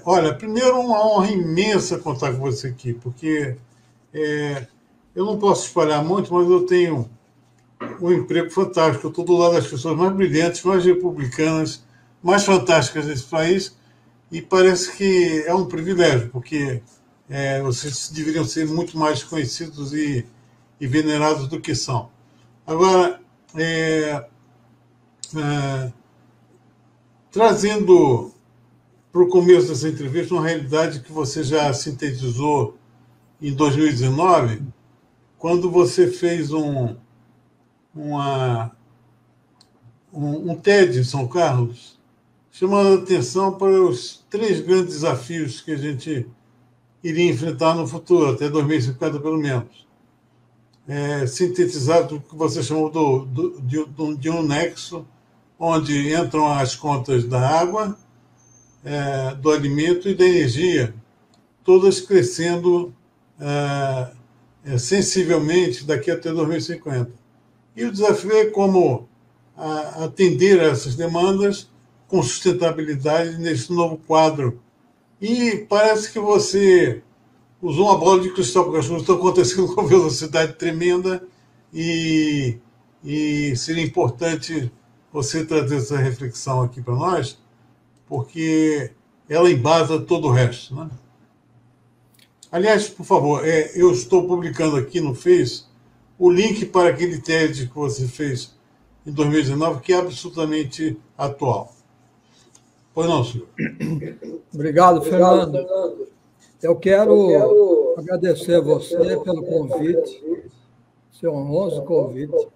Olha, primeiro uma honra imensa contar com você aqui, porque eu não posso espalhar muito, mas eu tenho um emprego fantástico. Eu estou do lado das pessoas mais brilhantes, mais republicanas, mais fantásticas desse país, e parece que é um privilégio, porque vocês deveriam ser muito mais conhecidos e venerados do que são. Agora, trazendo para o começo dessa entrevista uma realidade que você já sintetizou em 2019, quando você fez um TED em São Carlos, chamando a atenção para os 3 grandes desafios que a gente iria enfrentar no futuro, até 2050 pelo menos. Sintetizado o que você chamou de um nexo, onde entram as contas da água, do alimento e da energia, todas crescendo sensivelmente daqui até 2050. E o desafio é como atender a essas demandas com sustentabilidade nesse novo quadro. E parece que você usou uma bola de cristal, porque as coisas estão acontecendo com velocidade tremenda e seria importante você trazer essa reflexão aqui para nós, porque ela embasa todo o resto, né? Aliás, por favor, eu estou publicando aqui no Face o link para aquele TED que você fez em 2019, que é absolutamente atual. Pois não, senhor? Obrigado, Fernando. Eu quero agradecer a você pelo convite, seu honroso convite.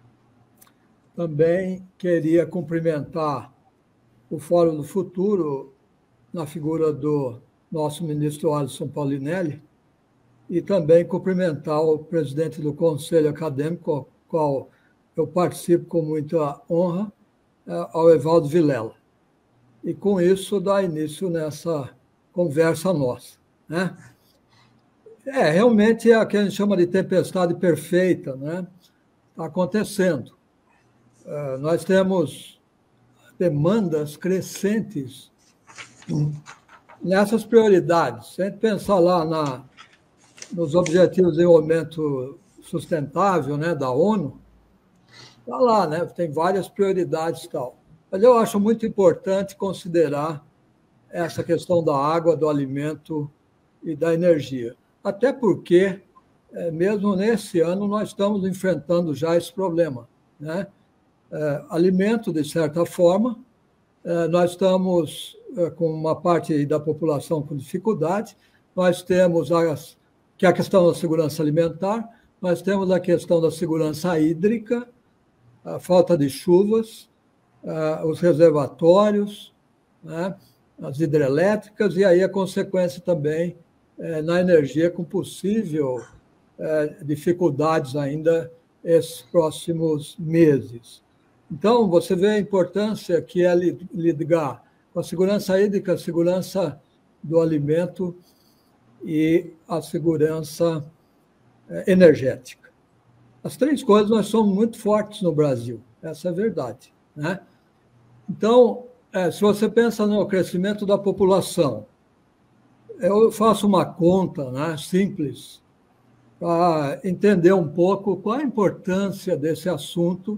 Também queria cumprimentar o Fórum do Futuro, na figura do nosso ministro Alisson Paulinelli, e também cumprimentar o presidente do Conselho Acadêmico, ao qual eu participo com muita honra, ao Evaldo Vilela. E, com isso, dar início nessa conversa nossa, né? Realmente é o que a gente chama de tempestade perfeita, né? Está acontecendo. Nós temos demandas crescentes nessas prioridades. Se a gente pensar lá nos Objetivos de Desenvolvimento Sustentável, né, da ONU, está lá, né? Tem várias prioridades e tal. Mas eu acho muito importante considerar essa questão da água, do alimento e da energia. Até porque, mesmo nesse ano, nós estamos enfrentando já esse problema, né? Alimento, de certa forma, nós estamos com uma parte da população com dificuldade, nós temos que é a questão da segurança alimentar, nós temos a questão da segurança hídrica, a falta de chuvas, os reservatórios, né, as hidrelétricas, e aí a consequência também na energia, com possível dificuldades ainda esses próximos meses. Então, você vê a importância que é ligar com a segurança hídrica, a segurança do alimento e a segurança energética. As 3 coisas nós somos muito fortes no Brasil, essa é a verdade, né? Então, se você pensa no crescimento da população, eu faço uma conta, né, simples para entender um pouco qual a importância desse assunto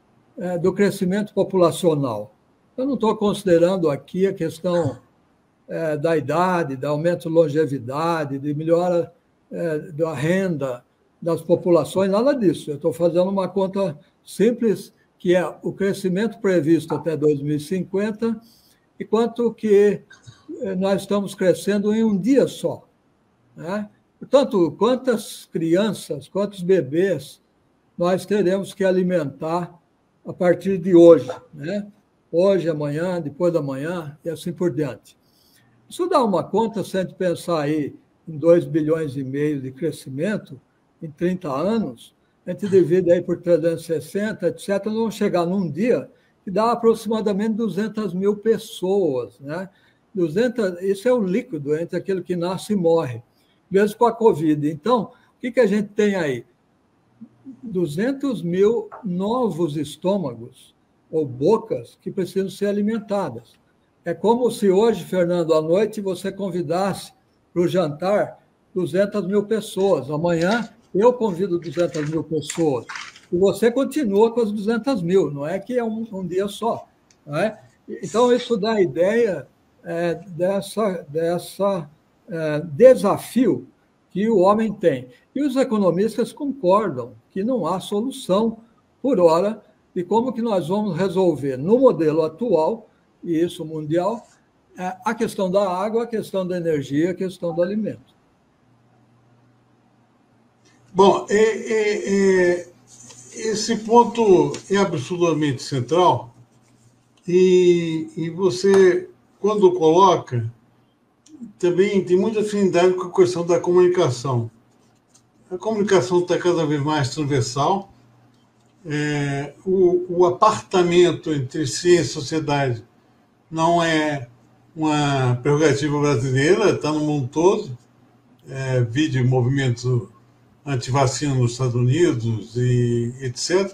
do crescimento populacional. Eu não estou considerando aqui a questão da idade, do aumento de longevidade, de melhora da renda das populações, nada disso. Eu estou fazendo uma conta simples, que é o crescimento previsto até 2050 e quanto que nós estamos crescendo em um dia só, né? Portanto, quantas crianças, quantos bebês nós teremos que alimentar a partir de hoje, né? Hoje, amanhã, depois da manhã e assim por diante. Isso dá uma conta, se a gente pensar aí em 2,5 bilhões de crescimento em 30 anos, a gente divide aí por 360, etc., nós vamos chegar num dia que dá aproximadamente 200 mil pessoas, né? 200, isso é o líquido entre aquele que nasce e morre, mesmo com a Covid. Então, o que a gente tem aí? 200 mil novos estômagos ou bocas que precisam ser alimentadas. É como se hoje, Fernando, à noite, você convidasse para o jantar 200 mil pessoas. Amanhã eu convido 200 mil pessoas. E você continua com as 200 mil, não é que é um dia só. Não é? Então, isso dá a ideia dessa desafio que o homem tem. E os economistas concordam que não há solução, por hora, de como que nós vamos resolver no modelo atual, e isso mundial, a questão da água, a questão da energia, a questão do alimento. Bom, esse ponto é absolutamente central e você, quando coloca, também tem muita afinidade com a questão da comunicação. A comunicação está cada vez mais transversal. O apartamento entre ciência e sociedade não é uma prerrogativa brasileira, está no mundo todo. Vide movimento antivacina nos Estados Unidos e etc.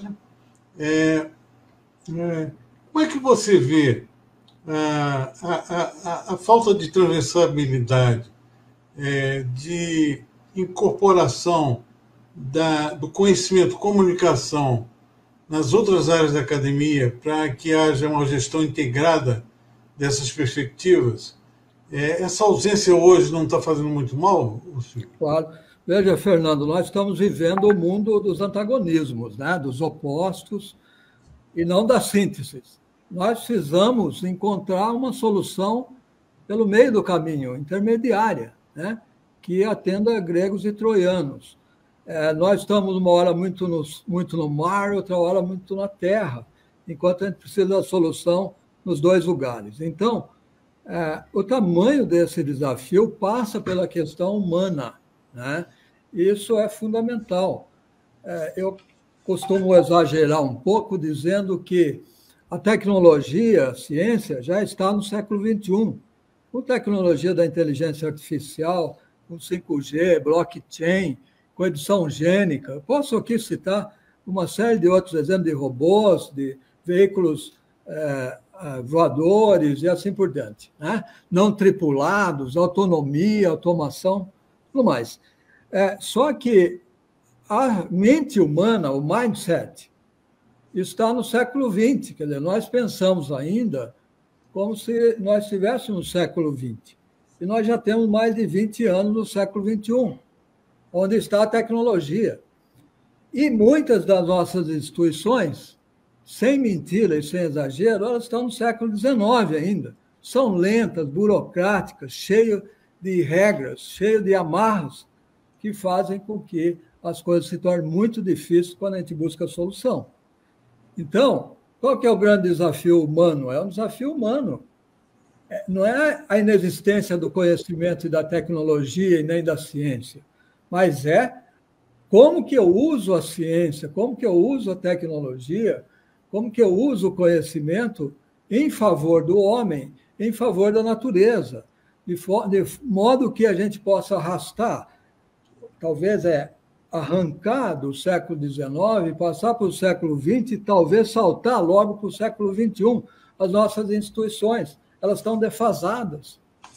Como é que você vê a falta de transversalidade, de incorporação do conhecimento, comunicação nas outras áreas da academia para que haja uma gestão integrada dessas perspectivas? Essa ausência hoje não está fazendo muito mal? Claro. Veja, Fernando, nós estamos vivendo o mundo dos antagonismos, né? Dos opostos, e não das sínteses. Nós precisamos encontrar uma solução pelo meio do caminho, intermediária, né? Que atenda gregos e troianos. Nós estamos uma hora muito no mar, outra hora muito na terra, enquanto a gente precisa da solução nos dois lugares. Então, o tamanho desse desafio passa pela questão humana, né? Isso é fundamental. Eu costumo exagerar um pouco dizendo que a tecnologia, a ciência, já está no século XXI. Com tecnologia da inteligência artificial, com 5G, blockchain, com edição gênica. Posso aqui citar uma série de outros exemplos de robôs, de veículos voadores e assim por diante, né? Não tripulados, autonomia, automação, tudo mais. Só que a mente humana, o mindset, está no século XX. Quer dizer, nós pensamos ainda como se nós estivéssemos no século XX. E nós já temos mais de 20 anos no século XXI, onde está a tecnologia. E muitas das nossas instituições, sem mentira e sem exagero, elas estão no século XIX ainda. São lentas, burocráticas, cheias de regras, cheias de amarras, que fazem com que as coisas se tornem muito difíceis quando a gente busca a solução. Então, qual que é o grande desafio humano? É um desafio humano. Não é a inexistência do conhecimento e da tecnologia e nem da ciência, mas como que eu uso a ciência, como que eu uso a tecnologia, como que eu uso o conhecimento em favor do homem, em favor da natureza, de modo que a gente possa arrastar, talvez arrancar do século XIX, passar para o século XX e talvez saltar logo para o século XXI. As nossas instituições, elas estão defasadas.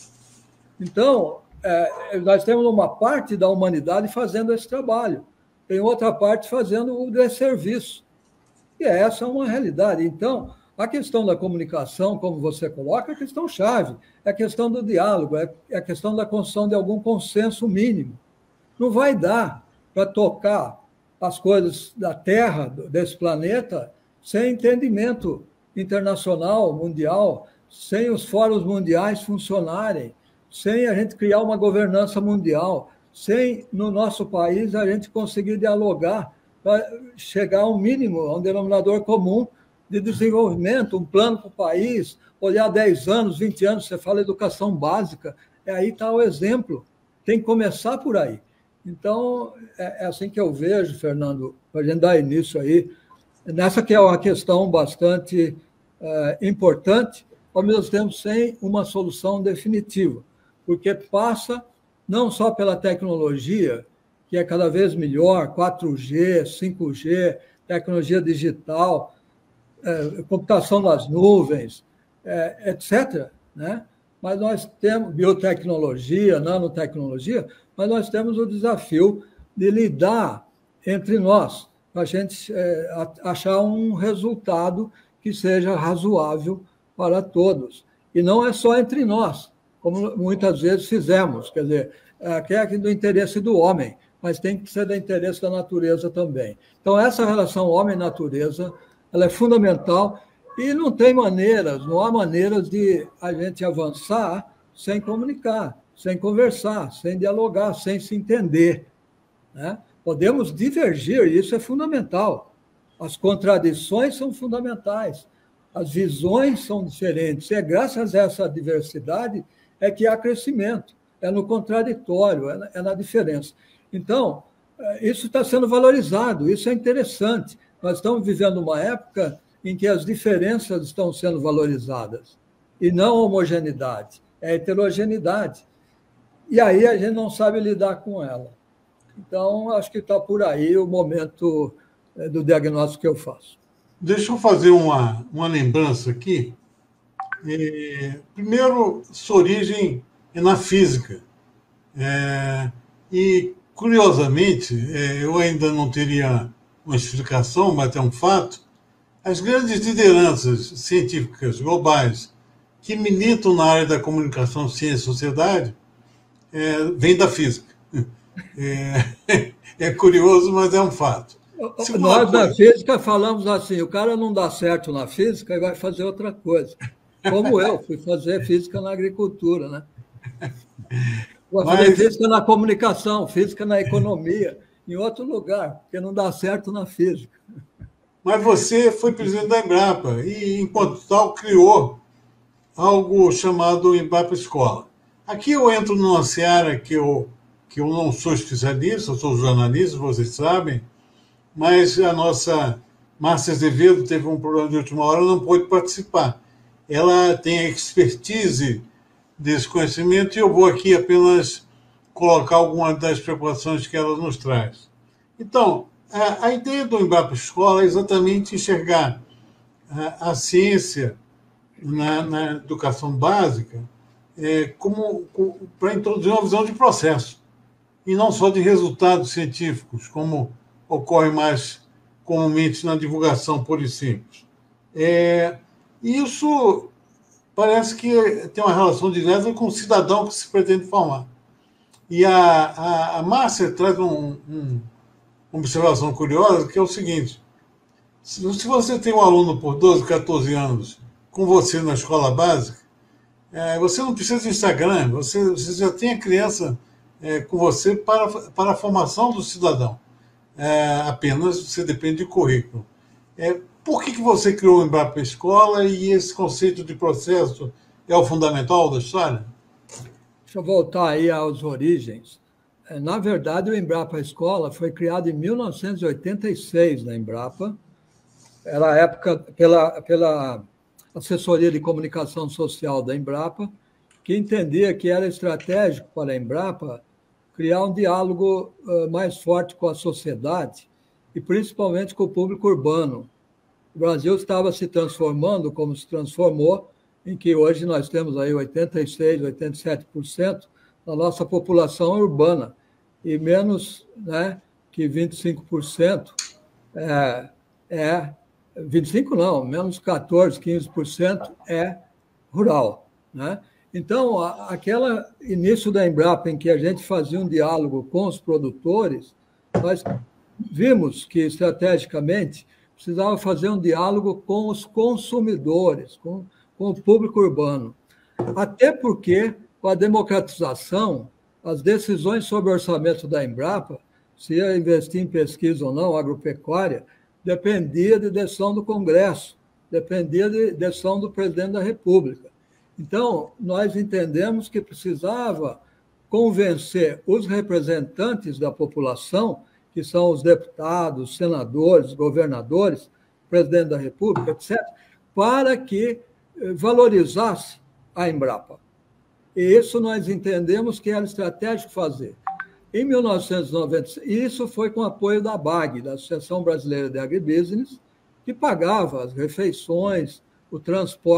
Então, nós temos uma parte da humanidade fazendo esse trabalho, tem outra parte fazendo o desserviço. E essa é uma realidade. Então, a questão da comunicação, como você coloca, é a questão-chave, é a questão do diálogo, é a questão da construção de algum consenso mínimo. Não vai dar para tocar as coisas da Terra, desse planeta, sem entendimento internacional, mundial, sem os fóruns mundiais funcionarem, sem a gente criar uma governança mundial, sem, no nosso país, a gente conseguir dialogar para chegar a um mínimo, a um denominador comum de desenvolvimento, um plano para o país, olhar 10 anos, 20 anos, você fala educação básica, aí está o exemplo, tem que começar por aí. Então, é assim que eu vejo, Fernando, para a gente dar início aí, nessa que é uma questão bastante importante, ao mesmo tempo sem uma solução definitiva, porque passa não só pela tecnologia, que é cada vez melhor, 4G, 5G, tecnologia digital, computação nas nuvens, etc., né? Mas nós temos biotecnologia, nanotecnologia, mas nós temos o desafio de lidar entre nós, para a gente achar um resultado que seja razoável para todos. E não é só entre nós, como muitas vezes fizemos, quer dizer, quer do interesse do homem, mas tem que ser do interesse da natureza também. Então, essa relação homem-natureza, ela é fundamental e não há maneiras de a gente avançar sem comunicar, sem conversar, sem dialogar, sem se entender, né? Podemos divergir, isso é fundamental. As contradições são fundamentais, as visões são diferentes. E é graças a essa diversidade é que há crescimento, é no contraditório, é na diferença. Então, isso está sendo valorizado, isso é interessante. Nós estamos vivendo uma época em que as diferenças estão sendo valorizadas, e não a homogeneidade, é a heterogeneidade. E aí a gente não sabe lidar com ela. Então, acho que está por aí o momento do diagnóstico que eu faço. Deixa eu fazer uma lembrança aqui. Primeiro, sua origem é na física. E, curiosamente, eu ainda não teria uma explicação, mas é um fato, as grandes lideranças científicas globais que militam na área da comunicação, ciência e sociedade vêm da física. É curioso, mas é um fato. Nós, na física, falamos assim, o cara não dá certo na física e vai fazer outra coisa. Como eu, fui fazer física na agricultura, né? Vou fazer física na comunicação, física na economia, em outro lugar, porque não dá certo na física. Mas você foi presidente da Embrapa e, enquanto tal, criou algo chamado Embrapa Escola. Aqui eu entro numa seara que eu não sou especialista, eu sou jornalista, vocês sabem, mas a nossa Márcia Azevedo teve um problema de última hora, não pôde participar. Ela tem a expertise desse conhecimento e eu vou aqui apenas colocar algumas das preocupações que ela nos traz. Então, a ideia do Embrapa Escola é exatamente enxergar a ciência na educação básica para introduzir uma visão de processo, e não só de resultados científicos, como ocorre mais comumente na divulgação pura e simples. Isso parece que tem uma relação direta com o cidadão que se pretende formar. E a Márcia traz uma observação curiosa, que é o seguinte: se você tem um aluno por 12, 14 anos com você na escola básica, você não precisa de Instagram, você já tem a criança com você para a formação do cidadão. Apenas você depende de currículo. Por que você criou o Embrapa Escola e esse conceito de processo é o fundamental da história? Deixa eu voltar aí às origens. Na verdade, o Embrapa Escola foi criado em 1986 na Embrapa. Era a época pela assessoria de comunicação social da Embrapa, que entendia que era estratégico para a Embrapa criar um diálogo mais forte com a sociedade e principalmente com o público urbano. O Brasil estava se transformando como se transformou, em que hoje nós temos aí 86%, 87% da nossa população urbana e menos, né, que 25% 25% não, menos 14%, 15% é rural, né? Então, aquele início da Embrapa, em que a gente fazia um diálogo com os produtores, nós vimos que, estrategicamente, precisava fazer um diálogo com os consumidores, com o público urbano. Até porque, com a democratização, as decisões sobre o orçamento da Embrapa, se ia investir em pesquisa ou não, agropecuária, dependia de decisão do Congresso, dependia de decisão do presidente da República. Então, nós entendemos que precisava convencer os representantes da população, que são os deputados, senadores, governadores, presidente da República, etc., para que valorizasse a Embrapa. E isso nós entendemos que era estratégico fazer. Em 1990, isso foi com apoio da ABAG, da Associação Brasileira de Agribusiness, que pagava as refeições, o transporte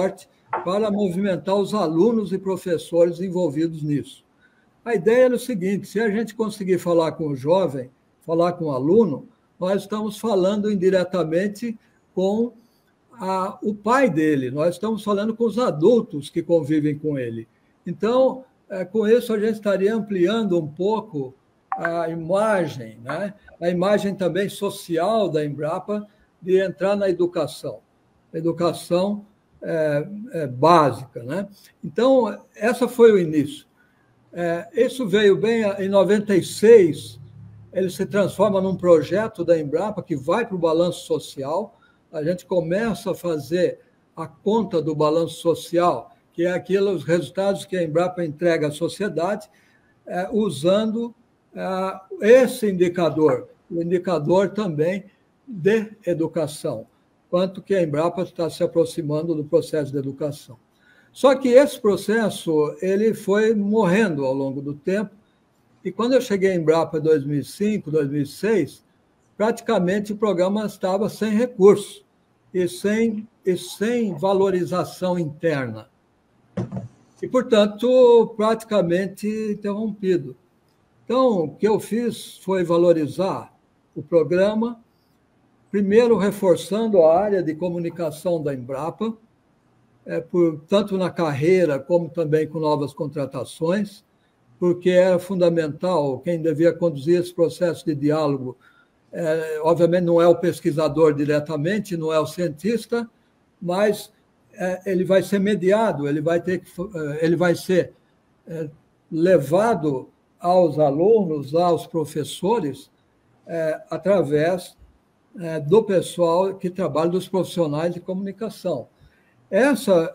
para movimentar os alunos e professores envolvidos nisso. A ideia era o seguinte: se a gente conseguir falar com o jovem, falar com o aluno, nós estamos falando indiretamente com o pai dele, nós estamos falando com os adultos que convivem com ele. Então, com isso, a gente estaria ampliando um pouco a imagem, né? A imagem também social da Embrapa de entrar na educação. Educação básica, né? Então, essa foi o início. Isso veio bem em 96, ele se transforma num projeto da Embrapa que vai para o balanço social. A gente começa a fazer a conta do balanço social, que é os resultados que a Embrapa entrega à sociedade, usando esse indicador, o indicador também de educação, quanto que a Embrapa está se aproximando do processo de educação. Só que esse processo ele foi morrendo ao longo do tempo, e quando eu cheguei em Embrapa em 2005, 2006, praticamente o programa estava sem recursos e sem valorização interna. E, portanto, praticamente interrompido. Então, o que eu fiz foi valorizar o programa, primeiro reforçando a área de comunicação da Embrapa, tanto na carreira como também com novas contratações, porque era fundamental, quem devia conduzir esse processo de diálogo, obviamente não é o pesquisador diretamente, não é o cientista, mas ele vai ser mediado, ele vai ser levado aos alunos, aos professores, através do pessoal que trabalha, dos profissionais de comunicação. Essa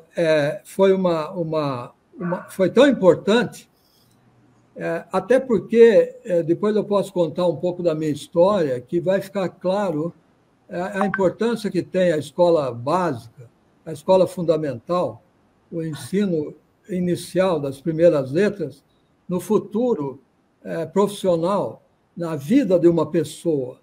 foi tão importante, até porque, depois eu posso contar um pouco da minha história, que vai ficar claro a importância que tem a escola básica, a escola fundamental, o ensino inicial das primeiras letras, no futuro profissional, na vida de uma pessoa.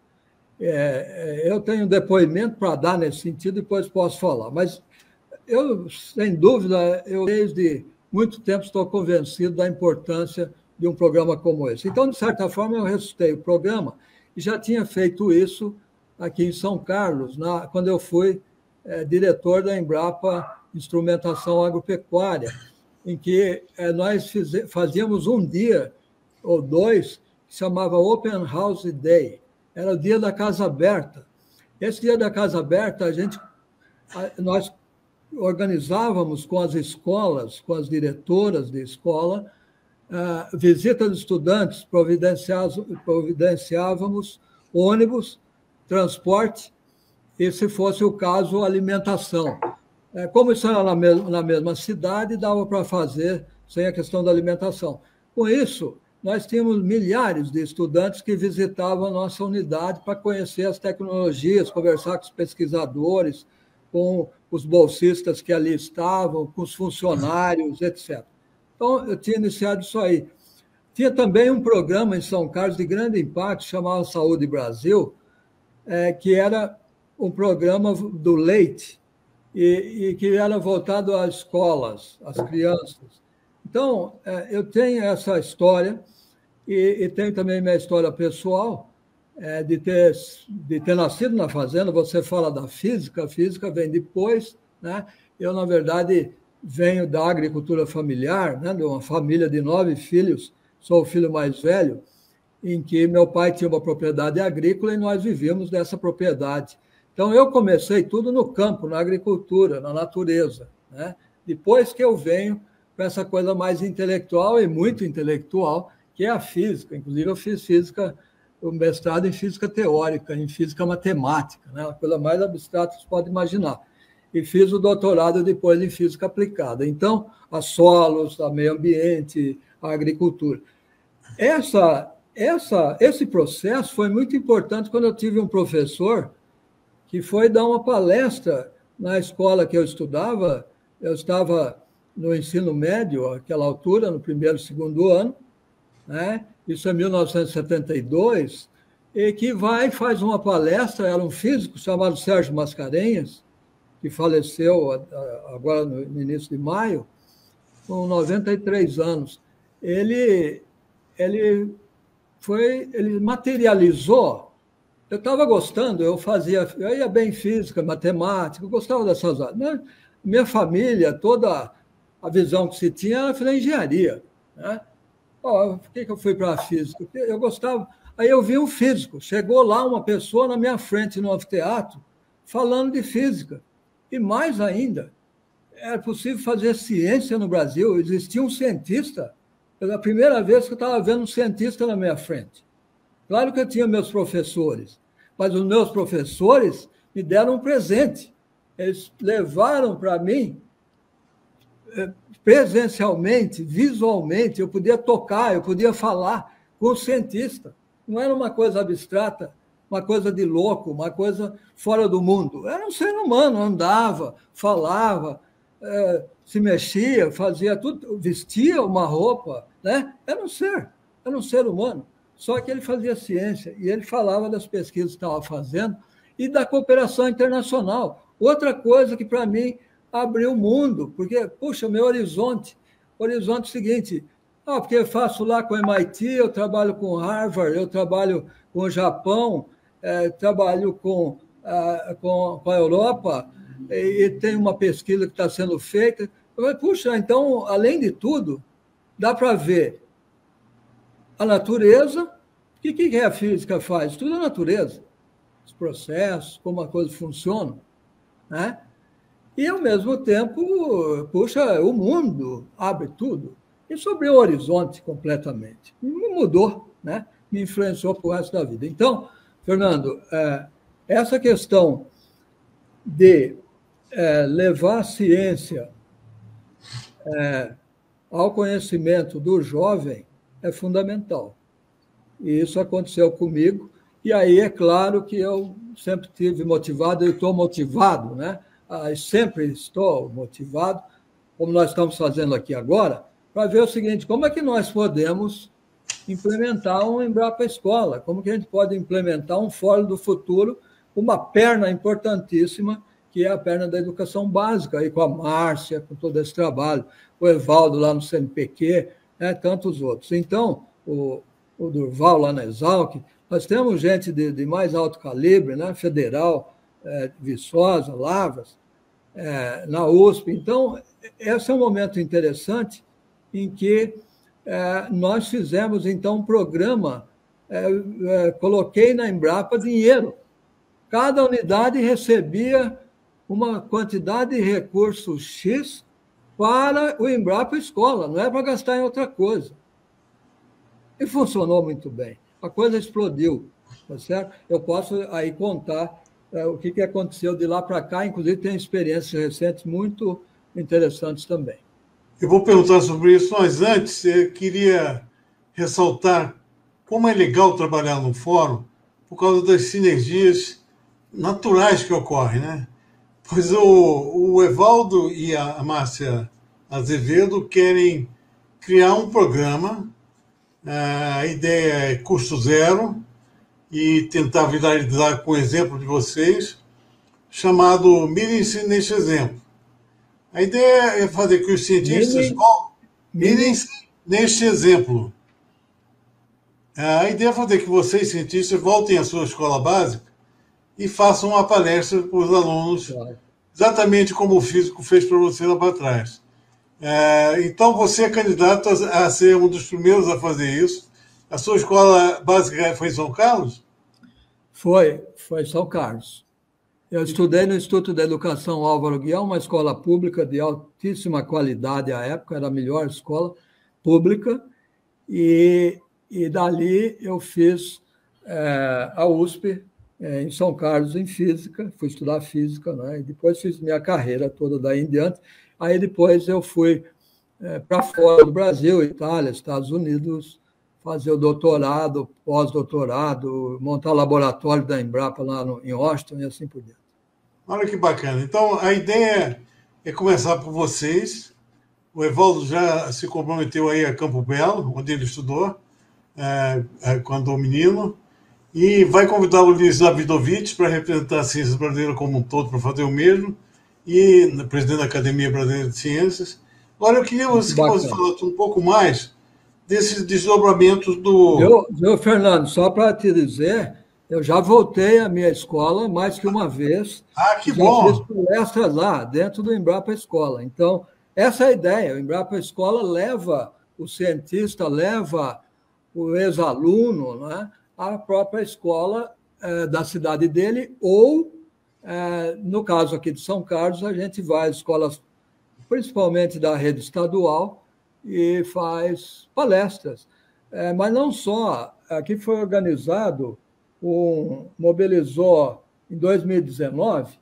Eu tenho um depoimento para dar nesse sentido, depois posso falar, mas eu, sem dúvida, desde muito tempo estou convencido da importância de um programa como esse. Então, de certa forma, eu ressuscitei o programa e já tinha feito isso aqui em São Carlos, quando eu fui diretor da Embrapa Instrumentação Agropecuária, em que nós fazíamos um dia ou dois que chamava Open House Day. Era o dia da Casa Aberta. Esse dia da Casa Aberta, nós organizávamos com as escolas, com as diretoras de escola, visita de estudantes, providenciávamos ônibus, transporte e, se fosse o caso, alimentação. Como isso era na mesma cidade, dava para fazer sem a questão da alimentação. Com isso, nós tínhamos milhares de estudantes que visitavam a nossa unidade para conhecer as tecnologias, conversar com os pesquisadores, com os bolsistas que ali estavam, com os funcionários, etc. Então, eu tinha iniciado isso aí. Tinha também um programa em São Carlos de grande impacto, chamado Saúde Brasil, que era um programa do leite, e que era voltado às escolas, às crianças. Então, eu tenho essa história, e tenho também minha história pessoal, de ter nascido na fazenda. Você fala da física, a física vem depois, né? Eu, na verdade, venho da agricultura familiar, né? De uma família de 9 filhos, sou o filho mais velho, em que meu pai tinha uma propriedade agrícola e nós vivíamos dessa propriedade. Então, eu comecei tudo no campo, na agricultura, na natureza, né? Depois que eu venho com essa coisa mais intelectual e muito intelectual, que é a física. Inclusive, eu fiz física, o mestrado em física teórica, em física matemática, né? A coisa mais abstrata que você pode imaginar. E fiz o doutorado depois em física aplicada. Então, a solos, a meio ambiente, a agricultura. Esse processo foi muito importante quando eu tive um professor que foi dar uma palestra na escola que eu estudava. Eu estava no ensino médio, àquela altura, no primeiro e segundo ano, né? Isso é 1972, e que faz uma palestra, era um físico chamado Sérgio Mascarenhas, que faleceu agora no início de maio, com 93 anos. Ele materializou. Eu estava gostando, eu ia bem em física, matemática, eu gostava dessas áreas. Mas minha família, toda a visão que se tinha era fazer engenharia, né? Por que eu fui para a física? Porque eu gostava. Aí eu vi um físico, chegou lá uma pessoa na minha frente no anfiteatro, falando de física. E mais ainda, era possível fazer ciência no Brasil, existia um cientista. Pela primeira vez que eu estava vendo um cientista na minha frente. Claro que eu tinha meus professores, mas os meus professores me deram um presente. Eles levaram para mim, presencialmente, visualmente, eu podia tocar, eu podia falar com o cientista. Não era uma coisa abstrata, uma coisa de louco, uma coisa fora do mundo. Era um ser humano, andava, falava, se mexia, fazia tudo, vestia uma roupa, né? Era um ser humano. Só que ele fazia ciência e ele falava das pesquisas que estava fazendo e da cooperação internacional. Outra coisa que, para mim, abriu o mundo, porque, puxa, meu horizonte é o seguinte, porque eu faço lá com o MIT, eu trabalho com Harvard, eu trabalho com o Japão, trabalho com a Europa, e tem uma pesquisa que está sendo feita. Eu falei, puxa, então, além de tudo, dá para ver a natureza. O que a física faz? Tudo é natureza. Os processos, como a coisa funciona, né? E, ao mesmo tempo, puxa, o mundo abre tudo. Isso abriu o horizonte completamente. E me mudou, né? Me influenciou para o resto da vida. Então, Fernando, essa questão de levar a ciência ao conhecimento do jovem é fundamental. E isso aconteceu comigo. E aí, é claro que eu sempre estive motivado, eu estou motivado, né? Sempre estou motivado, como nós estamos fazendo aqui agora, para ver o seguinte, como é que nós podemos implementar um Embrapa Escola, como que a gente pode implementar um Fórum do Futuro, uma perna importantíssima, que é a perna da educação básica, aí com a Márcia, com todo esse trabalho, o Evaldo lá no CNPq, né, tantos outros. Então, o Durval lá na Exalc, nós temos gente de mais alto calibre, né, Federal, Viçosa, Lavras, na USP. Então, esse é um momento interessante em que nós fizemos, então, um programa, coloquei na Embrapa dinheiro. Cada unidade recebia uma quantidade de recursos X para o Embrapa Escola, não é para gastar em outra coisa. E funcionou muito bem. A coisa explodiu, tá certo? Eu posso aí contar o que aconteceu de lá para cá, inclusive tem experiências recentes muito interessantes também. Eu vou perguntar sobre isso, mas antes eu queria ressaltar como é legal trabalhar no fórum por causa das sinergias naturais que ocorrem, né? Pois o Evaldo e a Márcia Azevedo querem criar um programa, a ideia é custo zero, e tentar viralizar com o exemplo de vocês, chamado Mirem-se neste exemplo. A ideia é fazer que os cientistas mirem-se neste exemplo. A ideia é fazer que vocês, cientistas, voltem à sua escola básica e façam uma palestra para os alunos, exatamente como o físico fez para você lá para trás. Então, você é candidato a ser um dos primeiros a fazer isso. A sua escola básica foi em São Carlos? Foi em São Carlos. Eu estudei no Instituto de Educação Álvaro Guião, uma escola pública de altíssima qualidade à época, era a melhor escola pública, e dali eu fiz a USP, em São Carlos, em física, fui estudar física, né? E depois fiz minha carreira toda daí em diante. Aí depois eu fui para fora do Brasil, Itália, Estados Unidos, fazer o doutorado, pós-doutorado, montar o laboratório da Embrapa lá em Washington e assim por diante. Olha que bacana. Então, a ideia é começar por vocês. O Evaldo já se comprometeu aí a Campo Belo, onde ele estudou, quando menino, e vai convidar o Luiz Davidovich para representar a ciência brasileira como um todo, para fazer o mesmo. e presidente da Academia Brasileira de Ciências. Agora, eu queria que você falasse um pouco mais desses desdobramentos do... Fernando, só para te dizer, eu já voltei à minha escola mais que uma vez. Ah, que já bom! fiz palestras lá, dentro do Embrapa Escola. Então, essa é a ideia. O Embrapa Escola leva o cientista, leva o ex-aluno, né, à própria escola da cidade dele, ou, no caso aqui de São Carlos, a gente vai às escolas, principalmente da rede estadual, e faz palestras. Mas não só. Aqui foi organizado, mobilizou, em 2019,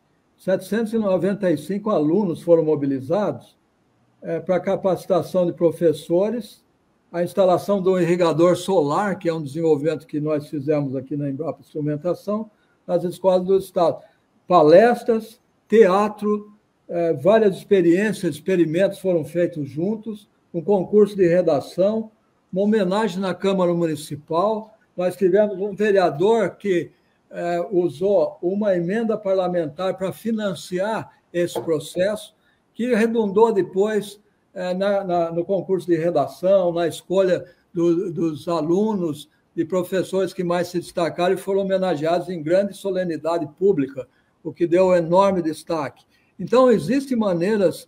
795 alunos foram mobilizados para capacitação de professores, a instalação do irrigador solar, que é um desenvolvimento que nós fizemos aqui na Embrapa Instrumentação, nas escolas do Estado. Palestras, teatro, várias experiências, experimentos foram feitos juntos, um concurso de redação, uma homenagem na Câmara Municipal. Nós tivemos um vereador que usou uma emenda parlamentar para financiar esse processo, que redundou depois no concurso de redação, na escolha dos alunos e professores que mais se destacaram e foram homenageados em grande solenidade pública, o que deu enorme destaque. Então, existem maneiras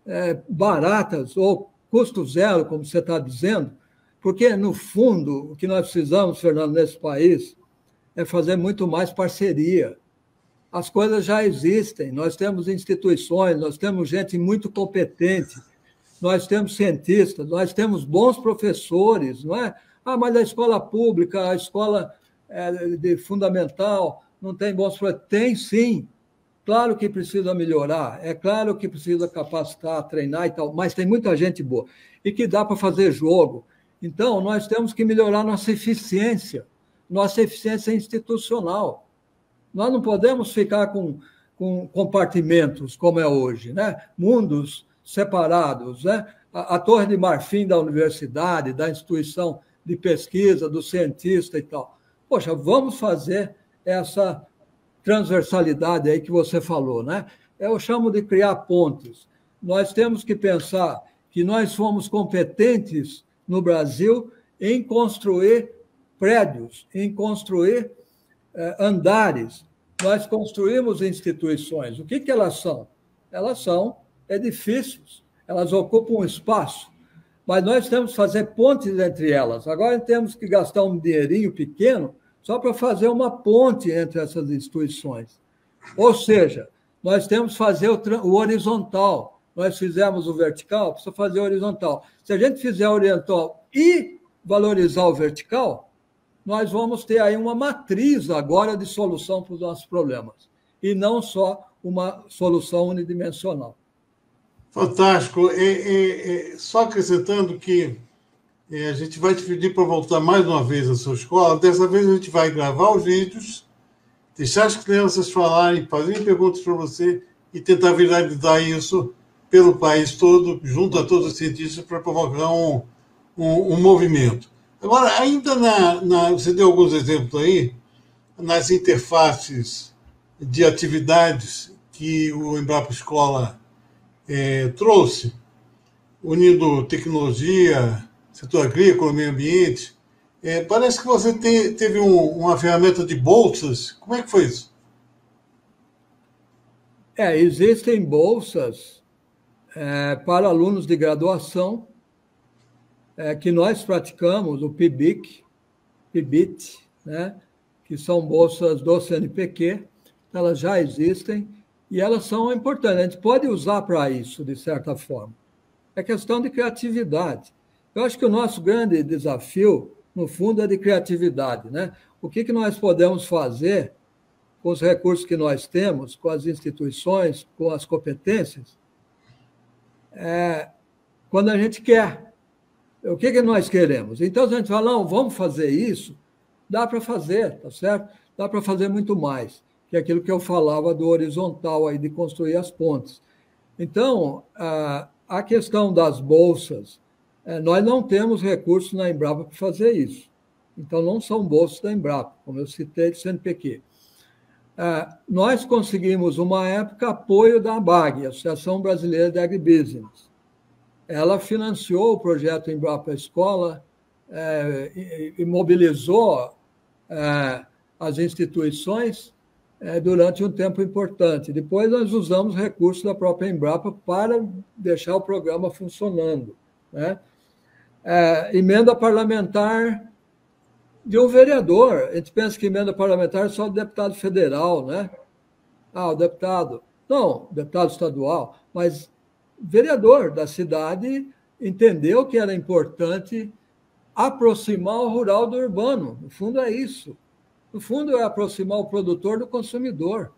baratas ou custo zero, como você está dizendo, porque, no fundo, o que nós precisamos, Fernando, nesse país, é fazer muito mais parceria. As coisas já existem, nós temos instituições, nós temos gente muito competente, nós temos cientistas, nós temos bons professores, não é? Ah, mas a escola pública, a escola de fundamental, não tem bons professores. Tem, sim. Claro que precisa melhorar, é claro que precisa capacitar, treinar e tal, mas tem muita gente boa e que dá para fazer jogo. Então, nós temos que melhorar nossa eficiência institucional. Nós não podemos ficar com compartimentos, como é hoje, né? Mundos separados, né? A Torre de Marfim da universidade, da instituição de pesquisa, do cientista e tal. Poxa, vamos fazer essa transversalidade aí que você falou, né? Eu chamo de criar pontes. Nós temos que pensar que nós fomos competentes no Brasil em construir prédios, em construir andares. Nós construímos instituições. O que elas são? Elas são edifícios, elas ocupam um espaço, mas nós temos que fazer pontes entre elas. Agora temos que gastar um dinheirinho pequeno só para fazer uma ponte entre essas instituições. Ou seja, nós temos que fazer o horizontal. Nós fizemos o vertical, precisa fazer o horizontal. Se a gente fizer o horizontal e valorizar o vertical, nós vamos ter aí uma matriz agora de solução para os nossos problemas, e não só uma solução unidimensional. Fantástico. Só acrescentando que a gente vai te pedir para voltar mais uma vez à sua escola. Dessa vez a gente vai gravar os vídeos, deixar as crianças falarem, fazerem perguntas para você e tentar viralizar isso pelo país todo, junto a todos os cientistas, para provocar um movimento. Agora, ainda você deu alguns exemplos aí, nas interfaces de atividades que o Embrapa Escola trouxe, unindo tecnologia, setor agrícola, meio ambiente. Parece que você teve uma ferramenta de bolsas. Como é que foi isso? Existem bolsas para alunos de graduação que nós praticamos, o PIBIT, né, que são bolsas do CNPq, elas já existem e elas são importantes. A gente pode usar para isso, de certa forma. É questão de criatividade. Eu acho que o nosso grande desafio, no fundo, é de criatividade, né? O que nós podemos fazer com os recursos que nós temos, com as instituições, com as competências, quando a gente quer. O que nós queremos? Então, se a gente fala, não, vamos fazer isso, dá para fazer, tá certo? Dá para fazer muito mais, que é aquilo que eu falava do horizontal, aí, de construir as pontes. Então, a questão das bolsas, nós não temos recursos na Embrapa para fazer isso. Então, não são bolsas da Embrapa, como eu citei, do CNPq. Nós conseguimos, uma época, apoio da ABAG, Associação Brasileira de Agribusiness. Ela financiou o projeto Embrapa Escola e mobilizou as instituições durante um tempo importante. Depois, nós usamos recursos da própria Embrapa para deixar o programa funcionando, né? Emenda parlamentar de um vereador. A gente pensa que emenda parlamentar é só do deputado federal, né? O deputado. Não, deputado estadual, mas vereador da cidade entendeu que era importante aproximar o rural do urbano. No fundo, é isso. No fundo, é aproximar o produtor do consumidor.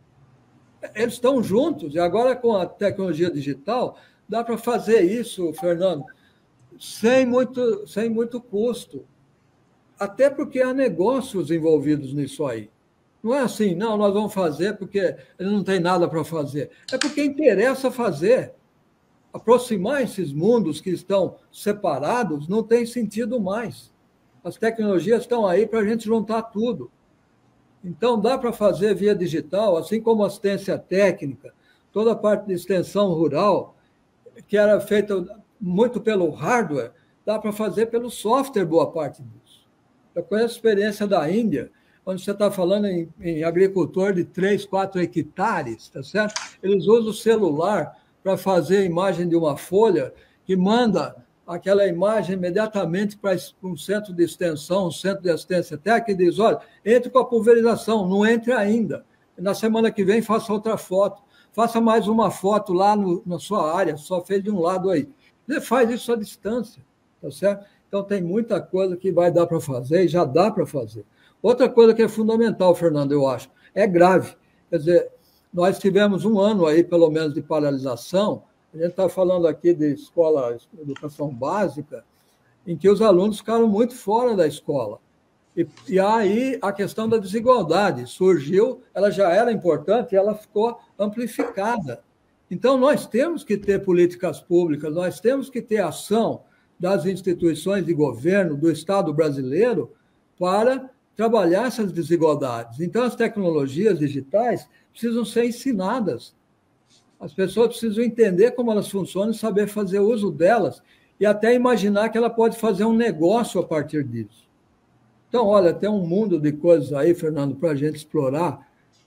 Eles estão juntos, e agora com a tecnologia digital, dá para fazer isso, Fernando, sem muito custo. Até porque há negócios envolvidos nisso aí. Não é assim, não, nós vamos fazer porque ele não tem nada para fazer. É porque interessa fazer. Aproximar esses mundos que estão separados não tem sentido mais. As tecnologias estão aí para a gente juntar tudo. Então, dá para fazer via digital, assim como assistência técnica, toda a parte de extensão rural, que era feita muito pelo hardware, dá para fazer pelo software boa parte disso. Eu conheço a experiência da Índia, onde você está falando em agricultor de 3, 4 hectares, tá certo? Eles usam o celular para fazer a imagem de uma folha, que manda aquela imagem imediatamente para um centro de extensão, um centro de assistência técnica, e diz, olha, entre com a pulverização, não entre ainda. Na semana que vem, faça outra foto. Faça mais uma foto lá na sua área, só fez de um lado aí. Você faz isso à distância, tá certo? Então, tem muita coisa que vai dar para fazer, e já dá para fazer. Outra coisa que é fundamental, Fernando, eu acho, é grave. Quer dizer, nós tivemos um ano aí, pelo menos, de paralisação. A gente está falando aqui de escola, educação básica, em que os alunos ficaram muito fora da escola. E aí a questão da desigualdade surgiu, ela já era importante e ela ficou amplificada. Então, nós temos que ter políticas públicas, nós temos que ter ação das instituições de governo, do Estado brasileiro, para trabalhar essas desigualdades. Então, as tecnologias digitais precisam ser ensinadas. As pessoas precisam entender como elas funcionam e saber fazer uso delas e até imaginar que ela pode fazer um negócio a partir disso. Então, olha, tem um mundo de coisas aí, Fernando, para a gente explorar,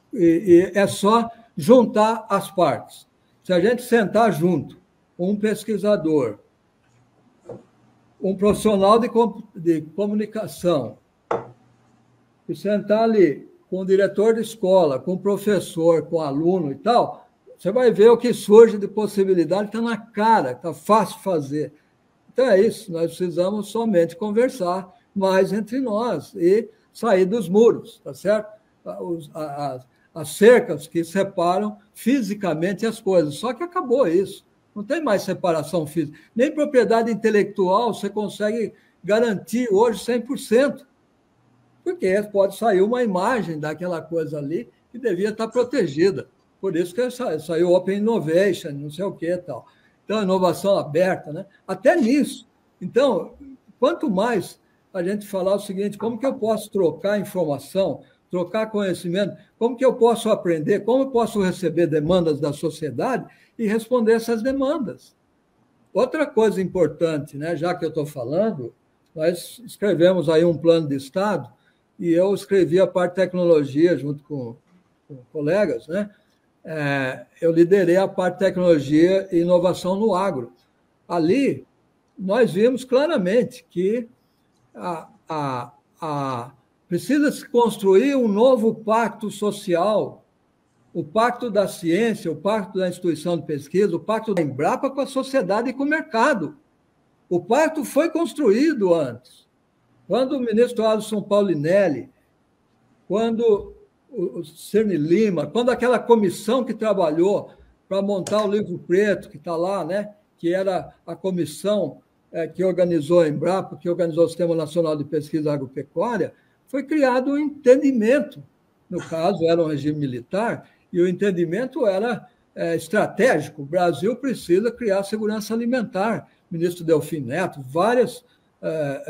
e é só juntar as partes. Se a gente sentar junto, um pesquisador, um profissional de comunicação, e sentar ali com o diretor de escola, com o professor, com o aluno e tal, você vai ver o que surge de possibilidade, está na cara, está fácil fazer. Então é isso, nós precisamos somente conversar mais entre nós e sair dos muros, tá certo? As cercas que separam fisicamente as coisas. Só que acabou isso. Não tem mais separação física. Nem propriedade intelectual você consegue garantir hoje 100%. Porque pode sair uma imagem daquela coisa ali que devia estar protegida. Por isso que saiu Open Innovation, não sei o que e tal. Então, inovação aberta, né? Até nisso. Então, quanto mais a gente falar o seguinte, como que eu posso trocar informação, trocar conhecimento, como que eu posso aprender, como eu posso receber demandas da sociedade e responder essas demandas. Outra coisa importante, né, já que eu estou falando, nós escrevemos aí um plano de Estado e eu escrevi a parte de tecnologia junto com colegas, né? Eu liderei a parte de tecnologia e inovação no agro. Ali, nós vimos claramente que precisa se construir um novo pacto social, o pacto da ciência, o pacto da instituição de pesquisa, o pacto da Embrapa com a sociedade e com o mercado. O pacto foi construído antes. Quando o ministro Alisson Paulinelli, quando o Cirne Lima, quando aquela comissão que trabalhou para montar o livro preto, que está lá, né, que era a comissão que organizou a Embrapa, que organizou o Sistema Nacional de Pesquisa Agropecuária, foi criado um entendimento. No caso, era um regime militar, e o entendimento era estratégico. O Brasil precisa criar segurança alimentar. O ministro Delfim Neto, várias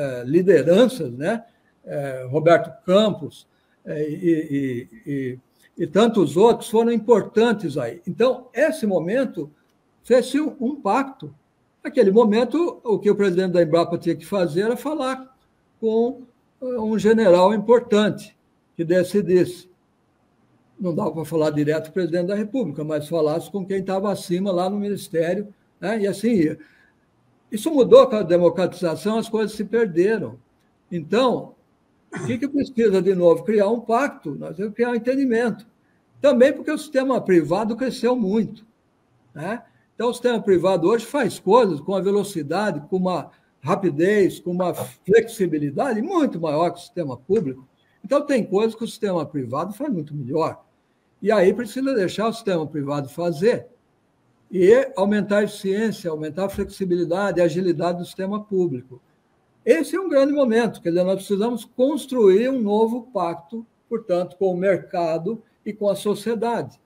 lideranças, né? Roberto Campos, e e tantos outros foram importantes aí. Então, esse momento fez-se um pacto. Naquele momento, o que o presidente da Embrapa tinha que fazer era falar com um general importante que decidisse. Não dava para falar direto com o presidente da República, mas falasse com quem estava acima lá no Ministério, né? E assim ia. Isso mudou com a democratização, as coisas se perderam. Então, o que precisa de novo? Criar um pacto, nós temos que criar um entendimento. Também porque o sistema privado cresceu muito, né? Então, o sistema privado hoje faz coisas com uma velocidade, com uma rapidez, com uma flexibilidade muito maior que o sistema público. Então, tem coisas que o sistema privado faz muito melhor. E aí precisa deixar o sistema privado fazer e aumentar a eficiência, aumentar a flexibilidade e a agilidade do sistema público. Esse é um grande momento, quer dizer, nós precisamos construir um novo pacto, portanto, com o mercado e com a sociedade.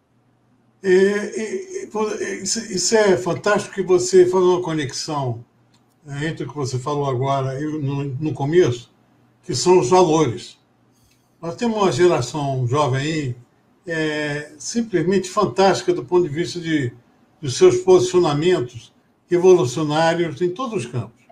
Isso é fantástico que você falou uma conexão entre o que você falou agora e no começo, que são os valores. Nós temos uma geração jovem aí simplesmente fantástica do ponto de vista dos seus posicionamentos revolucionários em todos os campos.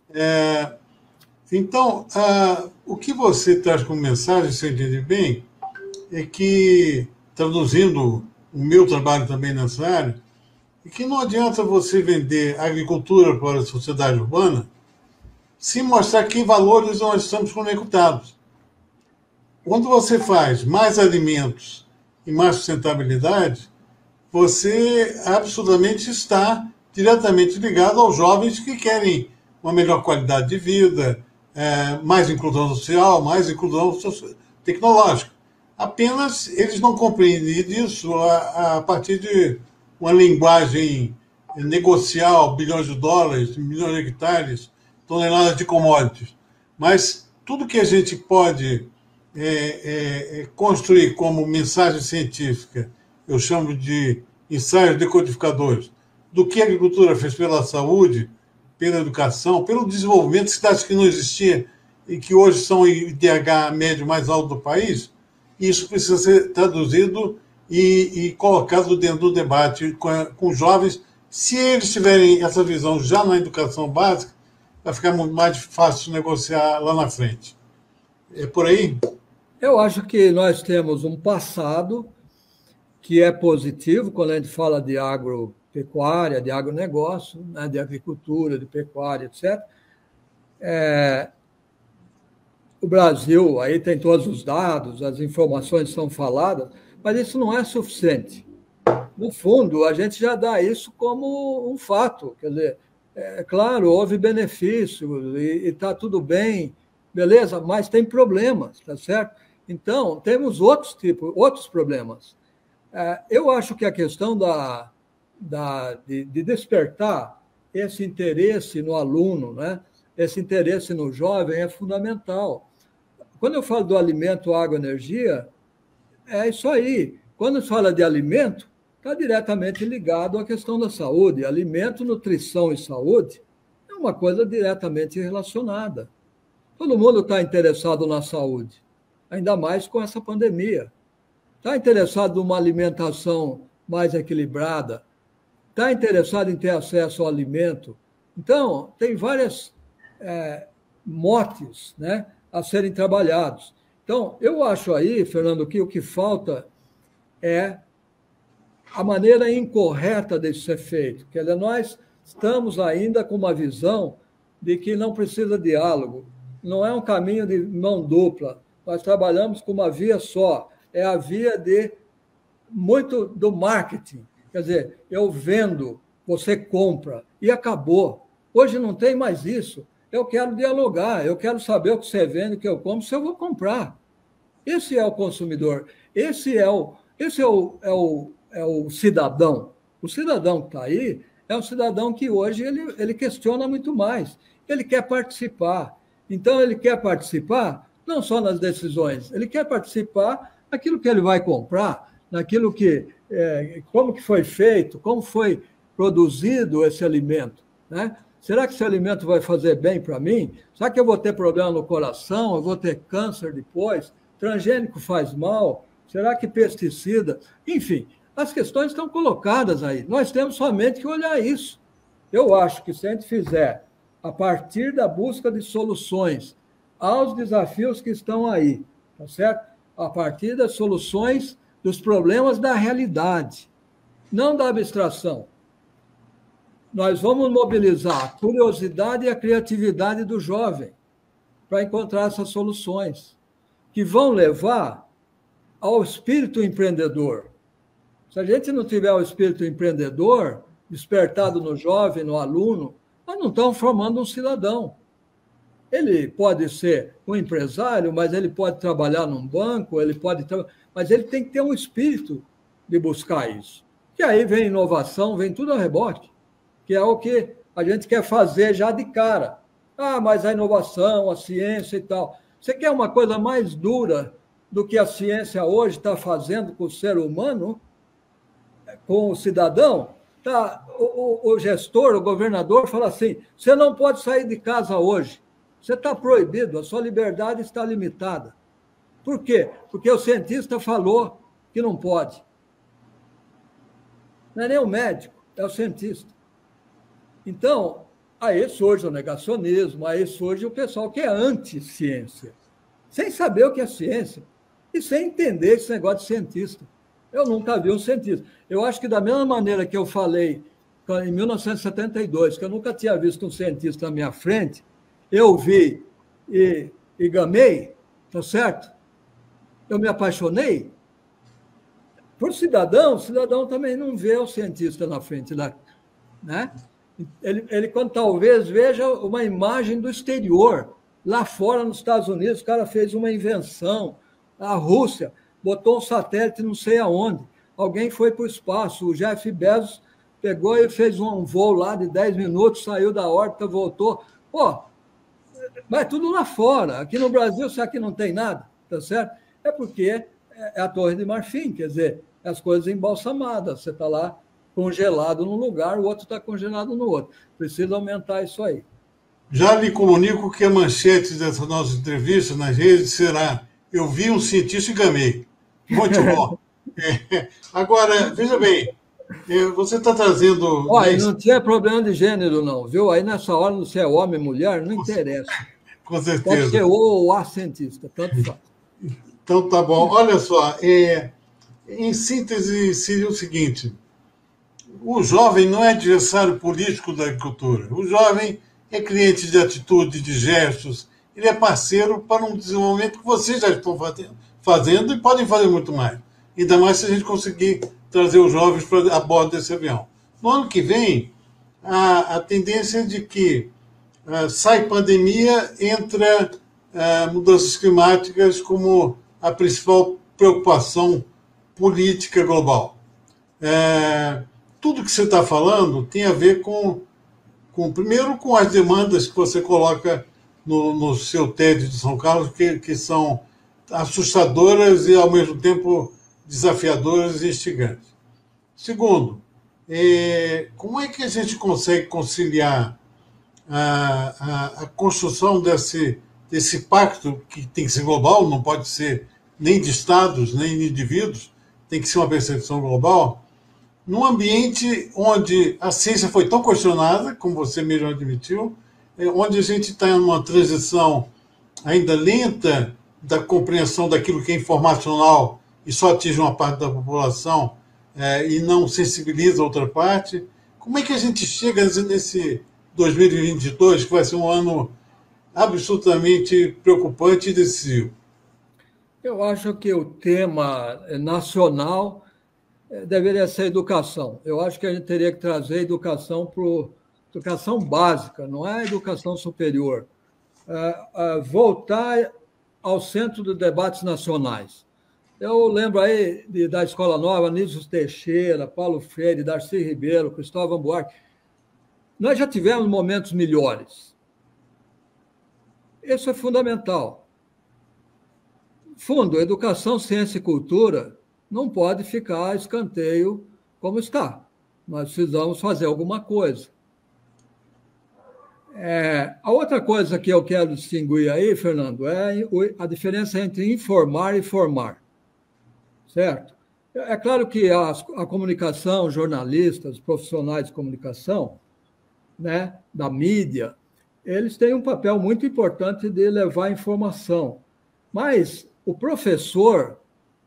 Então, o que você traz como mensagem, se eu entendi bem, é que, traduzindo o meu trabalho também nessa área, é que não adianta você vender agricultura para a sociedade urbana sem mostrar que valores nós estamos conectados. Quando você faz mais alimentos e mais sustentabilidade, você absolutamente está diretamente ligado aos jovens que querem uma melhor qualidade de vida, mais inclusão social, mais inclusão tecnológica. Apenas eles não compreendem isso a partir de uma linguagem negocial, bilhões de dólares, milhões de hectares, toneladas de commodities. Mas tudo que a gente pode construir como mensagem científica, eu chamo de ensaios decodificadores, do que a agricultura fez pela saúde, pela educação, pelo desenvolvimento de cidades que não existiam e que hoje são o IDH médio mais alto do país, isso precisa ser traduzido e colocado dentro do debate com os jovens. Se eles tiverem essa visão já na educação básica, vai ficar muito mais fácil negociar lá na frente. É por aí? Eu acho que nós temos um passado que é positivo quando a gente fala de agropecuária, de agronegócio, né, de agricultura, de pecuária, etc. O Brasil, aí tem todos os dados, as informações são faladas, mas isso não é suficiente. No fundo, a gente já dá isso como um fato. Quer dizer, claro, houve benefício e está tudo bem, beleza, mas tem problemas, tá certo? Então, temos outros problemas. Eu acho que a questão de despertar esse interesse no aluno, né? Esse interesse no jovem é fundamental. Quando eu falo do alimento, água, energia, é isso aí. Quando se fala de alimento, está diretamente ligado à questão da saúde. Alimento, nutrição e saúde é uma coisa diretamente relacionada. Todo mundo está interessado na saúde, ainda mais com essa pandemia. Está interessado numa alimentação mais equilibrada, está interessado em ter acesso ao alimento. Então, tem várias motes, né, a serem trabalhados. Então, eu acho aí, Fernando, que o que falta é a maneira incorreta de ser feito. Quer dizer, nós estamos ainda com uma visão de que não precisa de diálogo, não é um caminho de mão dupla. Nós trabalhamos com uma via só, é a via muito do marketing. Quer dizer, eu vendo, você compra, e acabou. Hoje não tem mais isso. Eu quero dialogar, eu quero saber o que você vende, o que eu compro, se eu vou comprar. Esse é o consumidor, esse é o cidadão. O cidadão que está aí é um cidadão que hoje ele questiona muito mais. Ele quer participar. Então, ele quer participar não só nas decisões, ele quer participar naquilo que ele vai comprar, naquilo como que foi feito, como foi produzido esse alimento, né? Será que esse alimento vai fazer bem para mim? Será que eu vou ter problema no coração? Eu vou ter câncer depois? Transgênico faz mal? Será que pesticida? Enfim, as questões estão colocadas aí. Nós temos somente que olhar isso. Eu acho que se a gente fizer, a partir da busca de soluções aos desafios que estão aí, tá certo? A partir das soluções dos problemas da realidade, não da abstração. Nós vamos mobilizar a curiosidade e a criatividade do jovem para encontrar essas soluções, que vão levar ao espírito empreendedor. Se a gente não tiver o espírito empreendedor despertado no jovem, no aluno, nós não estamos formando um cidadão. Ele pode ser um empresário, mas ele pode trabalhar num banco, mas ele tem que ter um espírito de buscar isso. E aí vem inovação, vem tudo a rebote, que é o que a gente quer fazer já de cara. Ah, mas a inovação, a ciência e tal. Você quer uma coisa mais dura do que a ciência hoje está fazendo com o ser humano, com o cidadão? Tá, o gestor, o governador fala assim, você não pode sair de casa hoje. Você está proibido, a sua liberdade está limitada. Por quê? Porque o cientista falou que não pode. Não é nem o médico, é o cientista. Então, aí surge o negacionismo, aí surge o pessoal que é anti-ciência, sem saber o que é ciência e sem entender esse negócio de cientista. Eu nunca vi um cientista. Eu acho que da mesma maneira que eu falei em 1972, que eu nunca tinha visto um cientista na minha frente, eu vi e gamei, tá certo? Eu me apaixonei por cidadão, o cidadão também não vê o cientista na frente, né? Ele quando talvez veja uma imagem do exterior, lá fora nos Estados Unidos, o cara fez uma invenção, a Rússia botou um satélite não sei aonde, alguém foi para o espaço, o Jeff Bezos pegou e fez um voo lá de 10 minutos, saiu da órbita, voltou. Pô, mas tudo lá fora. Aqui no Brasil, será que não tem nada? Tá certo? É porque é a Torre de Marfim, quer dizer, as coisas embalsamadas. Você está lá congelado num lugar, o outro está congelado no outro. Precisa aumentar isso aí. Já lhe comunico que a manchete dessa nossa entrevista nas redes será: eu vi um cientista e gamei. Muito bom. Agora, veja bem, você está trazendo... Olha, não tinha problema de gênero, não, viu? Aí nessa hora, se é homem, mulher, não interessa. Com certeza. Pode ser ou a cientista, tanto faz. Então, tá bom. Olha só, em síntese, seria o seguinte: o jovem não é adversário político da agricultura. O jovem é cliente de atitude, de gestos. Ele é parceiro para um desenvolvimento que vocês já estão fazendo e podem fazer muito mais. Ainda mais se a gente conseguir trazer os jovens a bordo desse avião. No ano que vem, a tendência é de que sai pandemia, entra mudanças climáticas como a principal preocupação política global. Tudo que você está falando tem a ver primeiro, com as demandas que você coloca no seu TED de São Carlos, que são assustadoras e, ao mesmo tempo, desafiadoras e instigantes. Segundo, como é que a gente consegue conciliar a construção desse pacto, que tem que ser global, não pode ser nem de estados, nem de indivíduos, tem que ser uma percepção global, num ambiente onde a ciência foi tão questionada, como você mesmo admitiu, onde a gente está em uma transição ainda lenta da compreensão daquilo que é informacional e só atinge uma parte da população e não sensibiliza a outra parte. Como é que a gente chega nesse 2022, que vai ser um ano absolutamente preocupante e decisivo? Eu acho que o tema nacional deveria ser educação. Eu acho que a gente teria que trazer educação educação básica, não é educação superior. Voltar ao centro dos debates nacionais. Eu lembro aí da Escola Nova, Anísio Teixeira, Paulo Freire, Darcy Ribeiro, Cristóvão Buarque. Nós já tivemos momentos melhores. Isso é fundamental. Fundo, educação, ciência e cultura não pode ficar a escanteio como está. Nós precisamos fazer alguma coisa. A outra coisa que eu quero distinguir aí, Fernando, é a diferença entre informar e formar. certo? É claro que a comunicação, jornalistas, profissionais de comunicação, né, da mídia, eles têm um papel muito importante de levar informação. Mas o professor,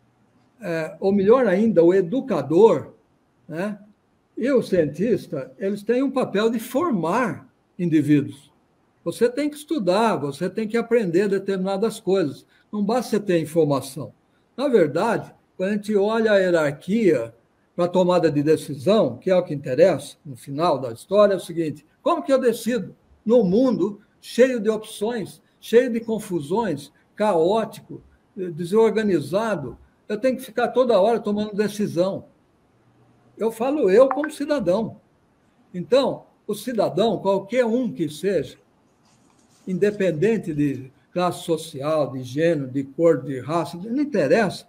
ou melhor ainda, o educador, né, e o cientista, eles têm um papel de formar indivíduos. Você tem que estudar, você tem que aprender determinadas coisas. Não basta você ter informação. Na verdade, quando a gente olha a hierarquia para a tomada de decisão, que é o que interessa no final da história, é o seguinte: como que eu decido num mundo cheio de opções, cheio de confusões, caótico, desorganizado? Eu tenho que ficar toda hora tomando decisão. Eu falo eu como cidadão. Então, o cidadão, qualquer um que seja, independente de classe social, de gênero, de cor, de raça, não interessa,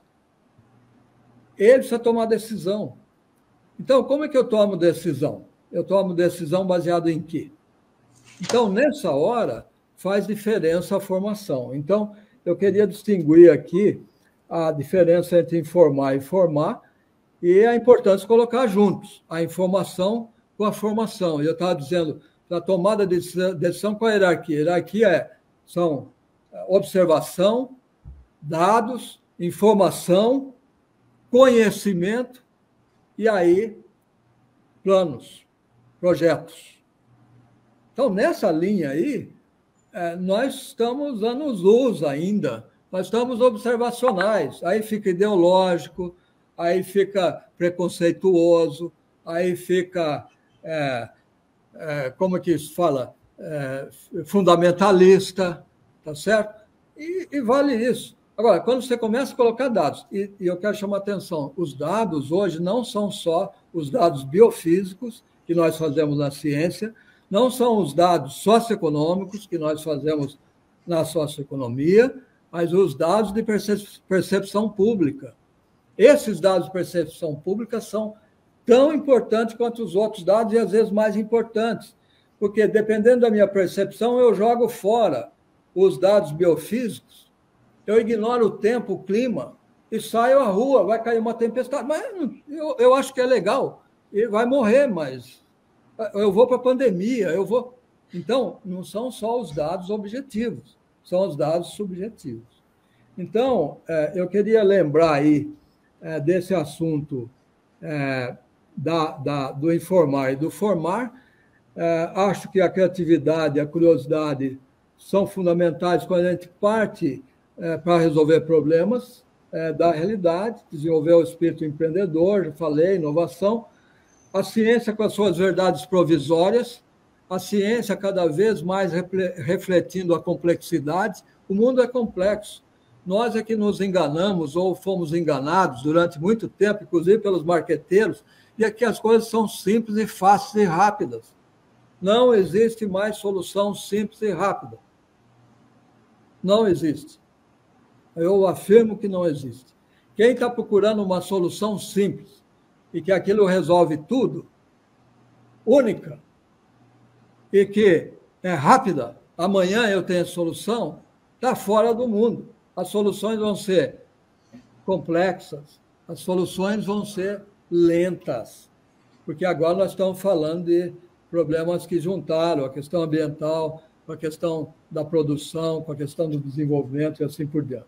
ele precisa tomar decisão. Então, como é que eu tomo decisão? Eu tomo decisão baseada em quê? Então, nessa hora, faz diferença a formação. Então, eu queria distinguir aqui a diferença entre informar e formar e a importância de colocar juntos a informação com a formação. Eu estava dizendo, a tomada de decisão com a hierarquia. A hierarquia são observação, dados, informação, conhecimento e aí planos, projetos. Então, nessa linha aí, nós estamos anos-luz ainda, nós estamos observacionais, aí fica ideológico, aí fica preconceituoso, aí fica, como é que se fala, fundamentalista, tá certo? E vale isso. Agora, quando você começa a colocar dados, e eu quero chamar a atenção, os dados hoje não são só os dados biofísicos que nós fazemos na ciência, não são os dados socioeconômicos que nós fazemos na socioeconomia, mas os dados de percepção pública. Esses dados de percepção pública são tão importantes quanto os outros dados e, às vezes, mais importantes, porque, dependendo da minha percepção, eu jogo fora os dados biofísicos, eu ignoro o tempo, o clima, e saio à rua, vai cair uma tempestade. Mas eu acho que é legal, e vai morrer, mas eu vou para a pandemia, eu vou... Então, não são só os dados objetivos, são os dados subjetivos. Então, eu queria lembrar aí desse assunto do informar e do formar. Acho que a criatividade, a curiosidade são fundamentais quando a gente parte para resolver problemas da realidade, desenvolver o espírito empreendedor, já falei, inovação, a ciência com as suas verdades provisórias, a ciência cada vez mais refletindo a complexidade. O mundo é complexo. Nós é que nos enganamos ou fomos enganados durante muito tempo, inclusive pelos marqueteiros, e aqui as coisas são simples e fáceis e rápidas. Não existe mais solução simples e rápida. Não existe. Eu afirmo que não existe. Quem está procurando uma solução simples e que aquilo resolve tudo, única, e que é rápida, amanhã eu tenho a solução, está fora do mundo. As soluções vão ser complexas, as soluções vão ser lentas, porque agora nós estamos falando de problemas que juntaram a questão ambiental, com a questão da produção, com a questão do desenvolvimento e assim por diante.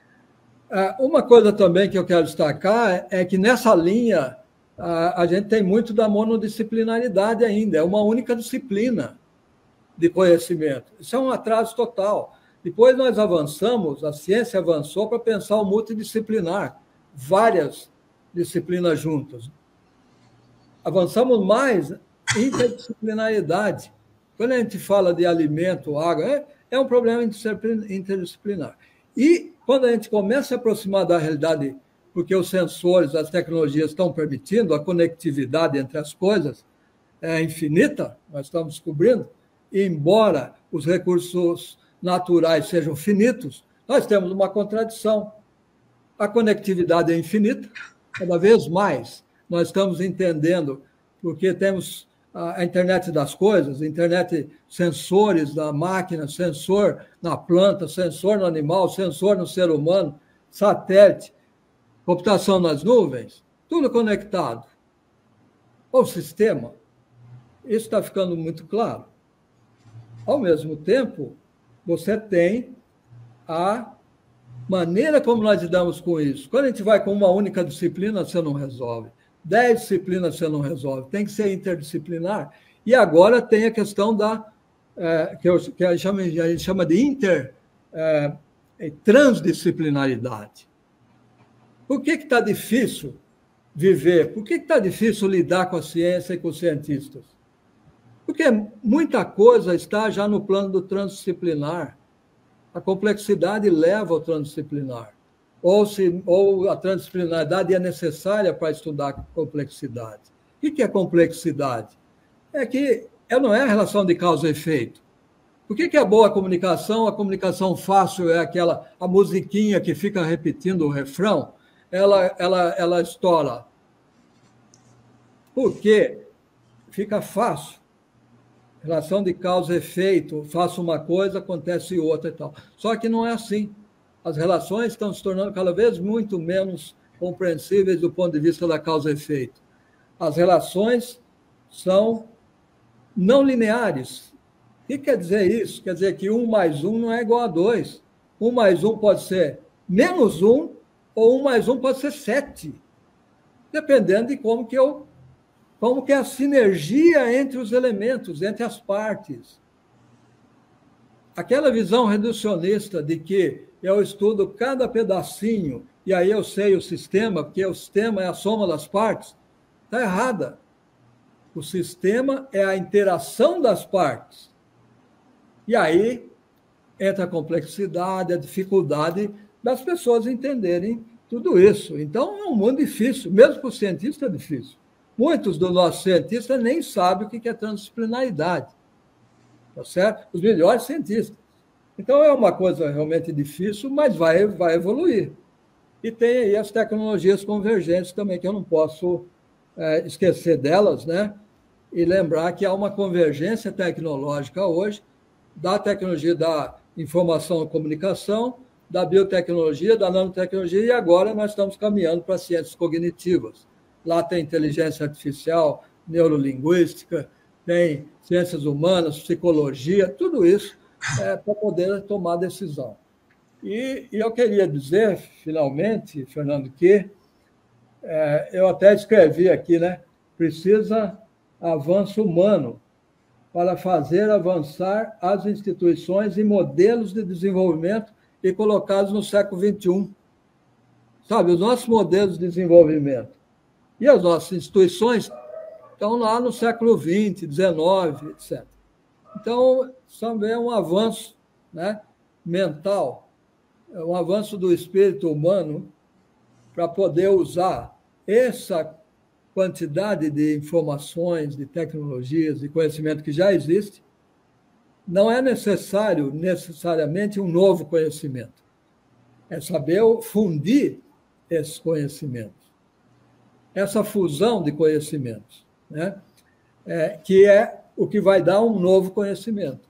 Uma coisa também que eu quero destacar é que nessa linha a gente tem muito da monodisciplinaridade ainda, é uma única disciplina de conhecimento. Isso é um atraso total. Depois nós avançamos, a ciência avançou para pensar o multidisciplinar, várias disciplinas juntas. Avançamos mais interdisciplinaridade. Quando a gente fala de alimento, água, é um problema interdisciplinar. E quando a gente começa a aproximar da realidade, porque os sensores, as tecnologias estão permitindo, a conectividade entre as coisas é infinita, nós estamos descobrindo, e embora os recursos naturais sejam finitos, nós temos uma contradição. A conectividade é infinita, cada vez mais nós estamos entendendo, porque temos a internet das coisas, internet, sensores da máquina, sensor na planta, sensor no animal, sensor no ser humano, satélite. computação nas nuvens, tudo conectado ao sistema. Isso está ficando muito claro. Ao mesmo tempo, você tem a maneira como nós lidamos com isso. Quando a gente vai com uma única disciplina, você não resolve. 10 disciplinas você não resolve. Tem que ser interdisciplinar. E agora tem a questão que a gente chama de transdisciplinaridade. Por que está difícil viver? Por que está difícil lidar com a ciência e com os cientistas? Porque muita coisa está já no plano do transdisciplinar. A complexidade leva ao transdisciplinar. Ou a transdisciplinaridade é necessária para estudar a complexidade. O que é complexidade? É que não é a relação de causa e efeito. Por que é boa a comunicação fácil é a musiquinha que fica repetindo o refrão, ela estoura. Porque fica fácil. Relação de causa e efeito, faço uma coisa, acontece outra e tal. Só que não é assim. As relações estão se tornando cada vez muito menos compreensíveis do ponto de vista da causa e efeito. As relações são não lineares. O que quer dizer isso? Quer dizer que 1 mais 1 não é igual a 2. 1 mais 1 pode ser menos 1, ou 1 mais 1 pode ser 7. Dependendo de como que é a sinergia entre os elementos, entre as partes. Aquela visão reducionista de que eu estudo cada pedacinho e aí eu sei o sistema, porque o sistema é a soma das partes, está errada. O sistema é a interação das partes. E aí entra a complexidade, a dificuldade das pessoas entenderem tudo isso. Então, é um mundo difícil, mesmo para o cientista é difícil. Muitos dos nossos cientistas nem sabem o que é transdisciplinaridade. Tá certo? Os melhores cientistas. Então, é uma coisa realmente difícil, mas vai evoluir. E tem aí as tecnologias convergentes também, que eu não posso esquecer delas, né? E lembrar que há uma convergência tecnológica hoje da tecnologia da informação e comunicação, da biotecnologia, da nanotecnologia, e agora nós estamos caminhando para as ciências cognitivas. Lá tem inteligência artificial, neurolinguística, tem ciências humanas, psicologia, tudo isso para poder tomar decisão. E eu queria dizer, finalmente, Fernando, que eu até escrevi aqui, né? Precisa avanço humano para fazer avançar as instituições e modelos de desenvolvimento e colocá-los no século XXI. Sabe, os nossos modelos de desenvolvimento e as nossas instituições estão lá no século XX, XIX, etc. Então, também é um avanço, né, mental, é um avanço do espírito humano para poder usar essa quantidade de informações, de tecnologias, de conhecimento que já existe. Não é necessariamente um novo conhecimento. É saber fundir esses conhecimentos. Essa fusão de conhecimentos, né? Que é o que vai dar um novo conhecimento.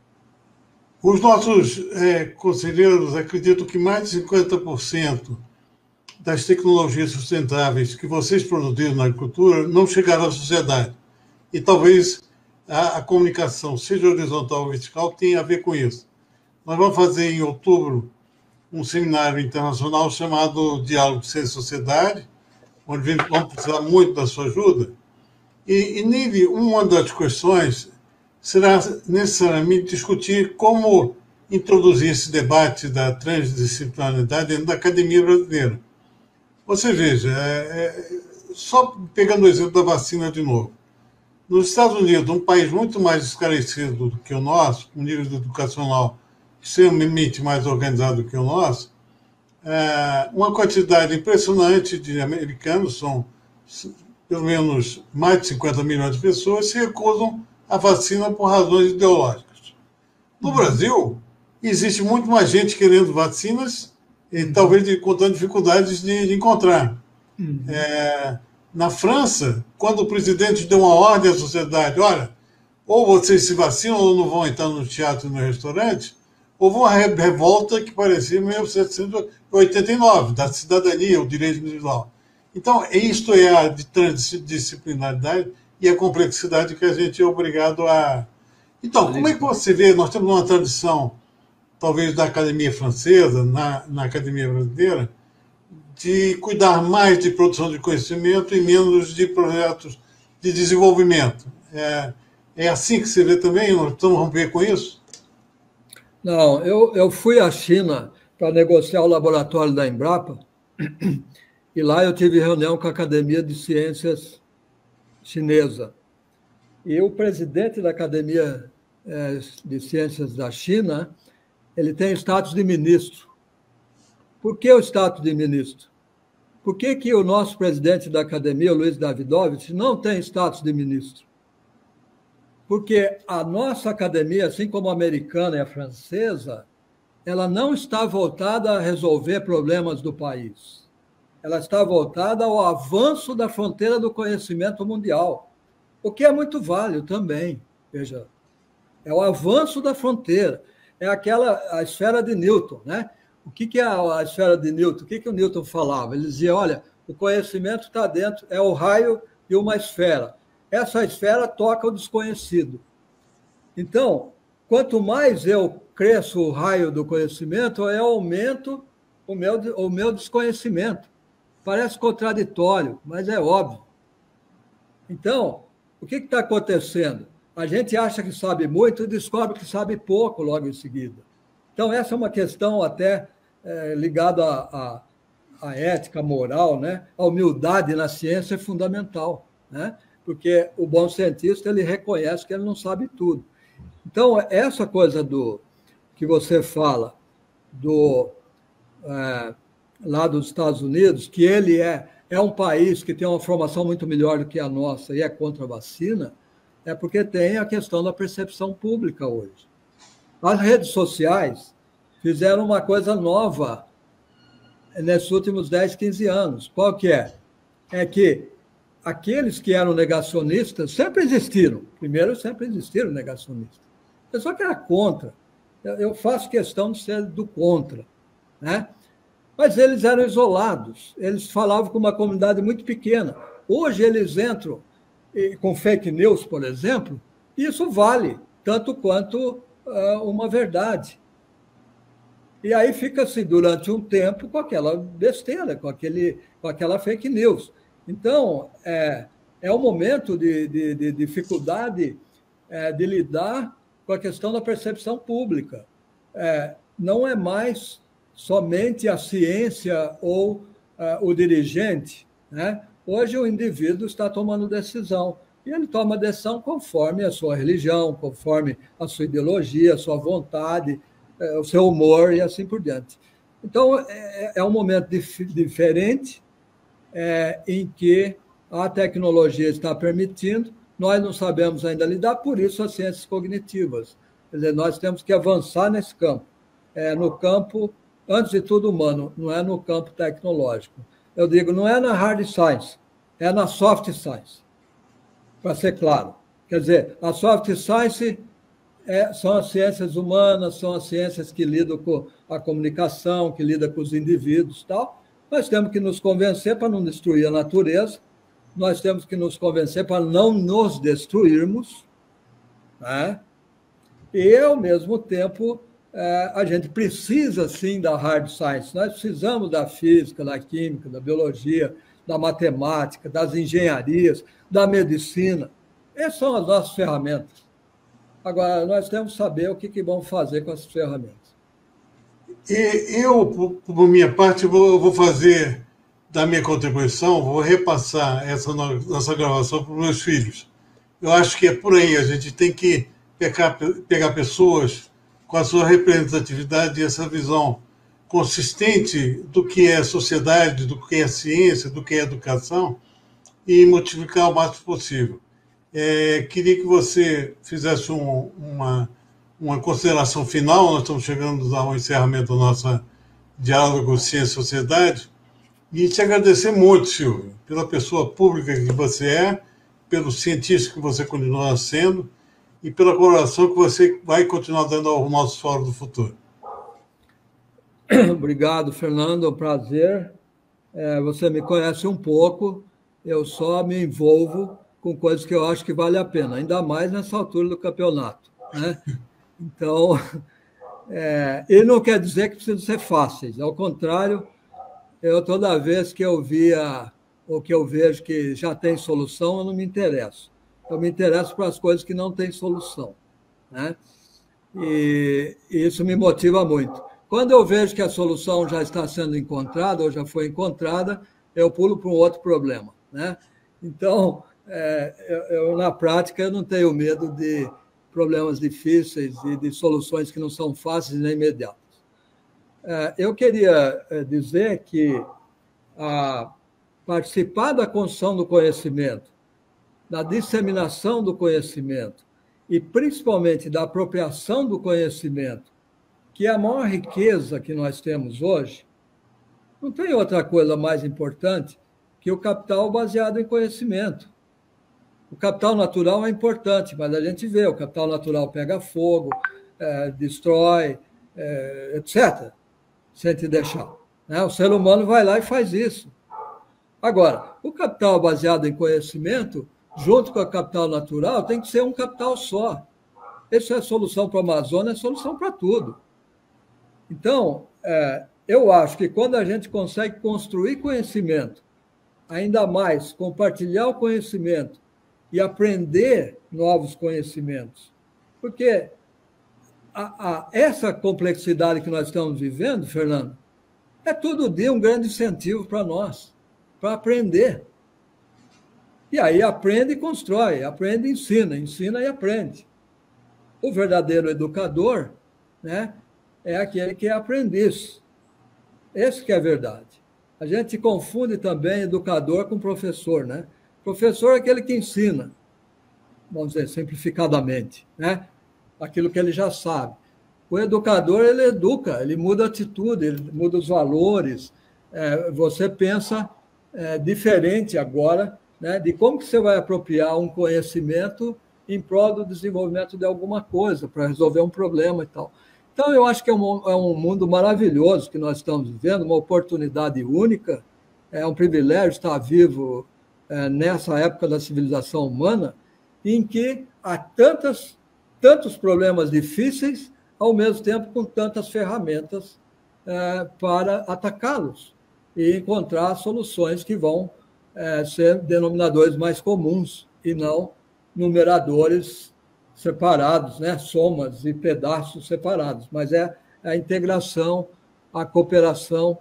Os nossos conselheiros acreditam que mais de 50% das tecnologias sustentáveis que vocês produziram na agricultura não chegaram à sociedade. E talvez a comunicação, seja horizontal ou vertical, tenha a ver com isso. Nós vamos fazer em outubro um seminário internacional chamado Diálogo Ciência e Sociedade, onde vamos precisar muito da sua ajuda. E nele, uma das questões será necessariamente discutir como introduzir esse debate da transdisciplinaridade dentro da academia brasileira. Você veja, só pegando o exemplo da vacina de novo. Nos Estados Unidos, um país muito mais esclarecido do que o nosso, com um nível educacional extremamente mais organizado do que o nosso, uma quantidade impressionante de americanos, são pelo menos mais de 50 milhões de pessoas, se recusam à vacina por razões ideológicas. No Brasil, existe muito mais gente querendo vacinas e talvez contando dificuldades de encontrar. Na França, quando o presidente deu uma ordem à sociedade, olha, ou vocês se vacinam ou não vão entrar no teatro e no restaurante, houve uma revolta que parecia 1789, da cidadania, o direito individual. Então, isto é a transdisciplinaridade e a complexidade que a gente é obrigado a... Então, como é que você vê? Nós temos uma tradição, talvez da academia francesa, na academia brasileira, de cuidar mais de produção de conhecimento e menos de projetos de desenvolvimento. É assim que você vê também? Nós estamos romper com isso? Não, eu fui à China para negociar o laboratório da Embrapa, e lá eu tive reunião com a Academia de Ciências Chinesa. E o presidente da Academia de Ciências da China, ele tem status de ministro. Por que o status de ministro? Por que o nosso presidente da Academia, o Luiz Davidovich, não tem status de ministro? Porque a nossa academia, assim como a americana e a francesa, ela não está voltada a resolver problemas do país. Ela está voltada ao avanço da fronteira do conhecimento mundial, o que é muito válido também. Veja, é o avanço da fronteira, é a esfera de Newton, né? O que é a esfera de Newton? O que o Newton falava? Ele dizia, olha, o conhecimento está dentro, é o raio de uma esfera. Essa esfera toca o desconhecido. Então, quanto mais eu cresço o raio do conhecimento, eu aumento o meu desconhecimento. Parece contraditório, mas é óbvio. Então, o que está acontecendo? A gente acha que sabe muito e descobre que sabe pouco logo em seguida. Então, essa é uma questão até ligada à ética, à moral, né? A humildade na ciência é fundamental, né? Porque o bom cientista ele reconhece que ele não sabe tudo. Então, essa coisa que você fala lá dos Estados Unidos, que ele é um país que tem uma formação muito melhor do que a nossa e é contra a vacina, é porque tem a questão da percepção pública hoje. As redes sociais fizeram uma coisa nova nesses últimos 10, 15 anos. Qual que é? É que aqueles que eram negacionistas sempre existiram. Primeiro, sempre existiram negacionistas. Eu só que era contra. Eu faço questão de ser do contra, né? Mas eles eram isolados. Eles falavam com uma comunidade muito pequena. Hoje eles entram com fake news, por exemplo, e isso vale tanto quanto uma verdade. E aí fica-se durante um tempo com aquela besteira, com aquela fake news. Então, é um momento de dificuldade de lidar com a questão da percepção pública. Não é mais somente a ciência ou o dirigente, né? Hoje o indivíduo está tomando decisão, e ele toma decisão conforme a sua religião, conforme a sua ideologia, a sua vontade, o seu humor e assim por diante. Então, é um momento diferente em que a tecnologia está permitindo, nós não sabemos ainda lidar, por isso as ciências cognitivas. Quer dizer, nós temos que avançar nesse campo. No campo, antes de tudo, humano, não é no campo tecnológico. Eu digo, não é na hard science, é na soft science, para ser claro. Quer dizer, a soft science são as ciências humanas, são as ciências que lidam com a comunicação, que lidam com os indivíduos e tal. Nós temos que nos convencer para não destruir a natureza, nós temos que nos convencer para não nos destruirmos, né? E, ao mesmo tempo, a gente precisa, sim, da hard science. Nós precisamos da física, da química, da biologia, da matemática, das engenharias, da medicina. Essas são as nossas ferramentas. Agora, nós temos que saber o que vamos fazer com essas ferramentas. E eu, por minha parte, vou fazer da minha contribuição, vou repassar essa nossa gravação para os meus filhos. Eu acho que é por aí, a gente tem que pegar pessoas com a sua representatividade e essa visão consistente do que é sociedade, do que é ciência, do que é educação, e multiplicar o máximo possível. Queria que você fizesse uma consideração final, nós estamos chegando ao encerramento do nosso diálogo Ciência e Sociedade, e te agradecer muito, Silvio, pela pessoa pública que você é, pelo cientista que você continua sendo, e pela colaboração que você vai continuar dando ao nosso Fórum do Futuro. Obrigado, Fernando, é um prazer. Você me conhece um pouco, eu só me envolvo com coisas que eu acho que vale a pena, ainda mais nessa altura do campeonato, né? Então, e não quer dizer que precisam ser fáceis, ao contrário, toda vez que eu via ou que eu vejo que já tem solução, eu não me interesso. Eu me interesso para as coisas que não têm solução, né? E isso me motiva muito. Quando eu vejo que a solução já está sendo encontrada ou já foi encontrada, eu pulo para um outro problema, né? Então, na prática, eu não tenho medo de problemas difíceis e de soluções que não são fáceis nem imediatas. Eu queria dizer que participar da construção do conhecimento, da disseminação do conhecimento e, principalmente, da apropriação do conhecimento, que é a maior riqueza que nós temos hoje, não tem outra coisa mais importante que o capital baseado em conhecimento. O capital natural é importante, mas a gente vê, o capital natural pega fogo, destrói, etc., sem te deixar, né? O ser humano vai lá e faz isso. Agora, o capital baseado em conhecimento, junto com o capital natural, tem que ser um capital só. Essa é a solução para a Amazônia, é a solução para tudo. Então, eu acho que quando a gente consegue construir conhecimento, ainda mais compartilhar o conhecimento e aprender novos conhecimentos, porque essa complexidade que nós estamos vivendo, Fernando, é todo dia um grande incentivo para nós, para aprender. E aí aprende e constrói, aprende e ensina, ensina e aprende. O verdadeiro educador, né, é aquele que é aprendiz. Esse que é a verdade. A gente confunde também educador com professor, né? Professor é aquele que ensina, vamos dizer, simplificadamente, né? Aquilo que ele já sabe. O educador, ele educa, ele muda a atitude, ele muda os valores. Você pensa diferente agora, né, de como que você vai apropriar um conhecimento em prol do desenvolvimento de alguma coisa, para resolver um problema e tal. Então, eu acho que é um mundo maravilhoso que nós estamos vivendo, uma oportunidade única, é um privilégio estar vivo nessa época da civilização humana, em que há tantos problemas difíceis, ao mesmo tempo com tantas ferramentas para atacá-los e encontrar soluções que vão ser denominadores mais comuns e não numeradores separados, né? Somas e pedaços separados, mas é a integração, a cooperação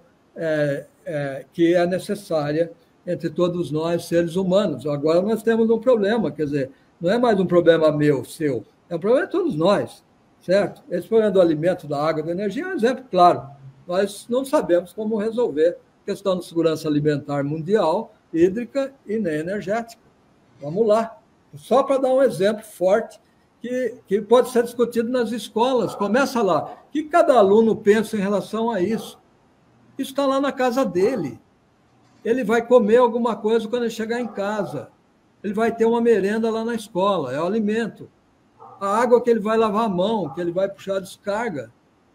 que é necessária entre todos nós, seres humanos. Agora nós temos um problema, quer dizer, não é mais um problema meu, seu, é um problema de todos nós, certo? Esse problema do alimento, da água, da energia é um exemplo claro. Nós não sabemos como resolver a questão da segurança alimentar mundial, hídrica e nem energética. Vamos lá. Só para dar um exemplo forte que pode ser discutido nas escolas. Começa lá. O que cada aluno pensa em relação a isso? Isso está lá na casa dele. Ele vai comer alguma coisa quando ele chegar em casa. Ele vai ter uma merenda lá na escola, é o alimento. A água que ele vai lavar a mão, que ele vai puxar a descarga,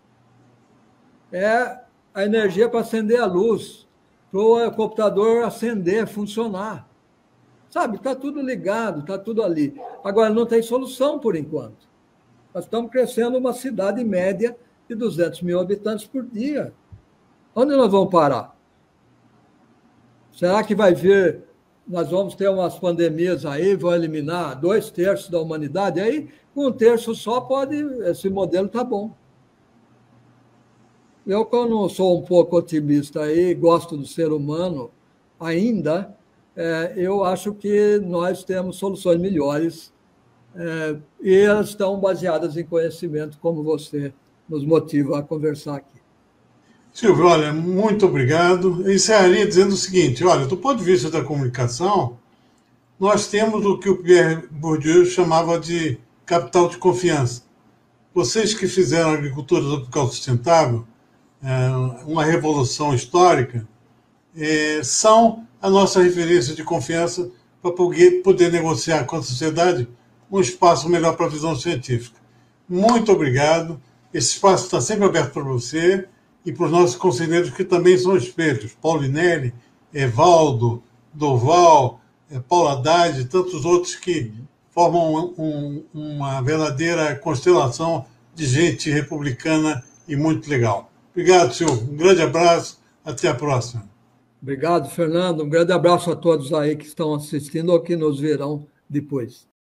é a energia para acender a luz, para o computador acender, funcionar. Sabe, está tudo ligado, está tudo ali. Agora, não tem solução por enquanto. Nós estamos crescendo uma cidade média de 200 mil habitantes por dia. Onde nós vamos parar? Será que vai vir, nós vamos ter umas pandemias aí, vão eliminar 2/3 da humanidade? Aí, com 1/3 só, esse modelo está bom. Eu, quando sou um pouco otimista aí, gosto do ser humano ainda, eu acho que nós temos soluções melhores e elas estão baseadas em conhecimento, como você nos motiva a conversar aqui. Silvio, olha, muito obrigado. Eu encerraria dizendo o seguinte, olha, do ponto de vista da comunicação, nós temos o que o Pierre Bourdieu chamava de capital de confiança. Vocês que fizeram a agricultura tropical sustentável, uma revolução histórica, são a nossa referência de confiança para poder negociar com a sociedade um espaço melhor para a visão científica. Muito obrigado. Esse espaço está sempre aberto para você e para os nossos conselheiros que também são espelhos, Paulinelli, Evaldo, Doval, Paulo Haddad e tantos outros que formam uma verdadeira constelação de gente republicana e muito legal. Obrigado, Silvio. Um grande abraço. Até a próxima. Obrigado, Fernando. Um grande abraço a todos aí que estão assistindo ou que nos verão depois.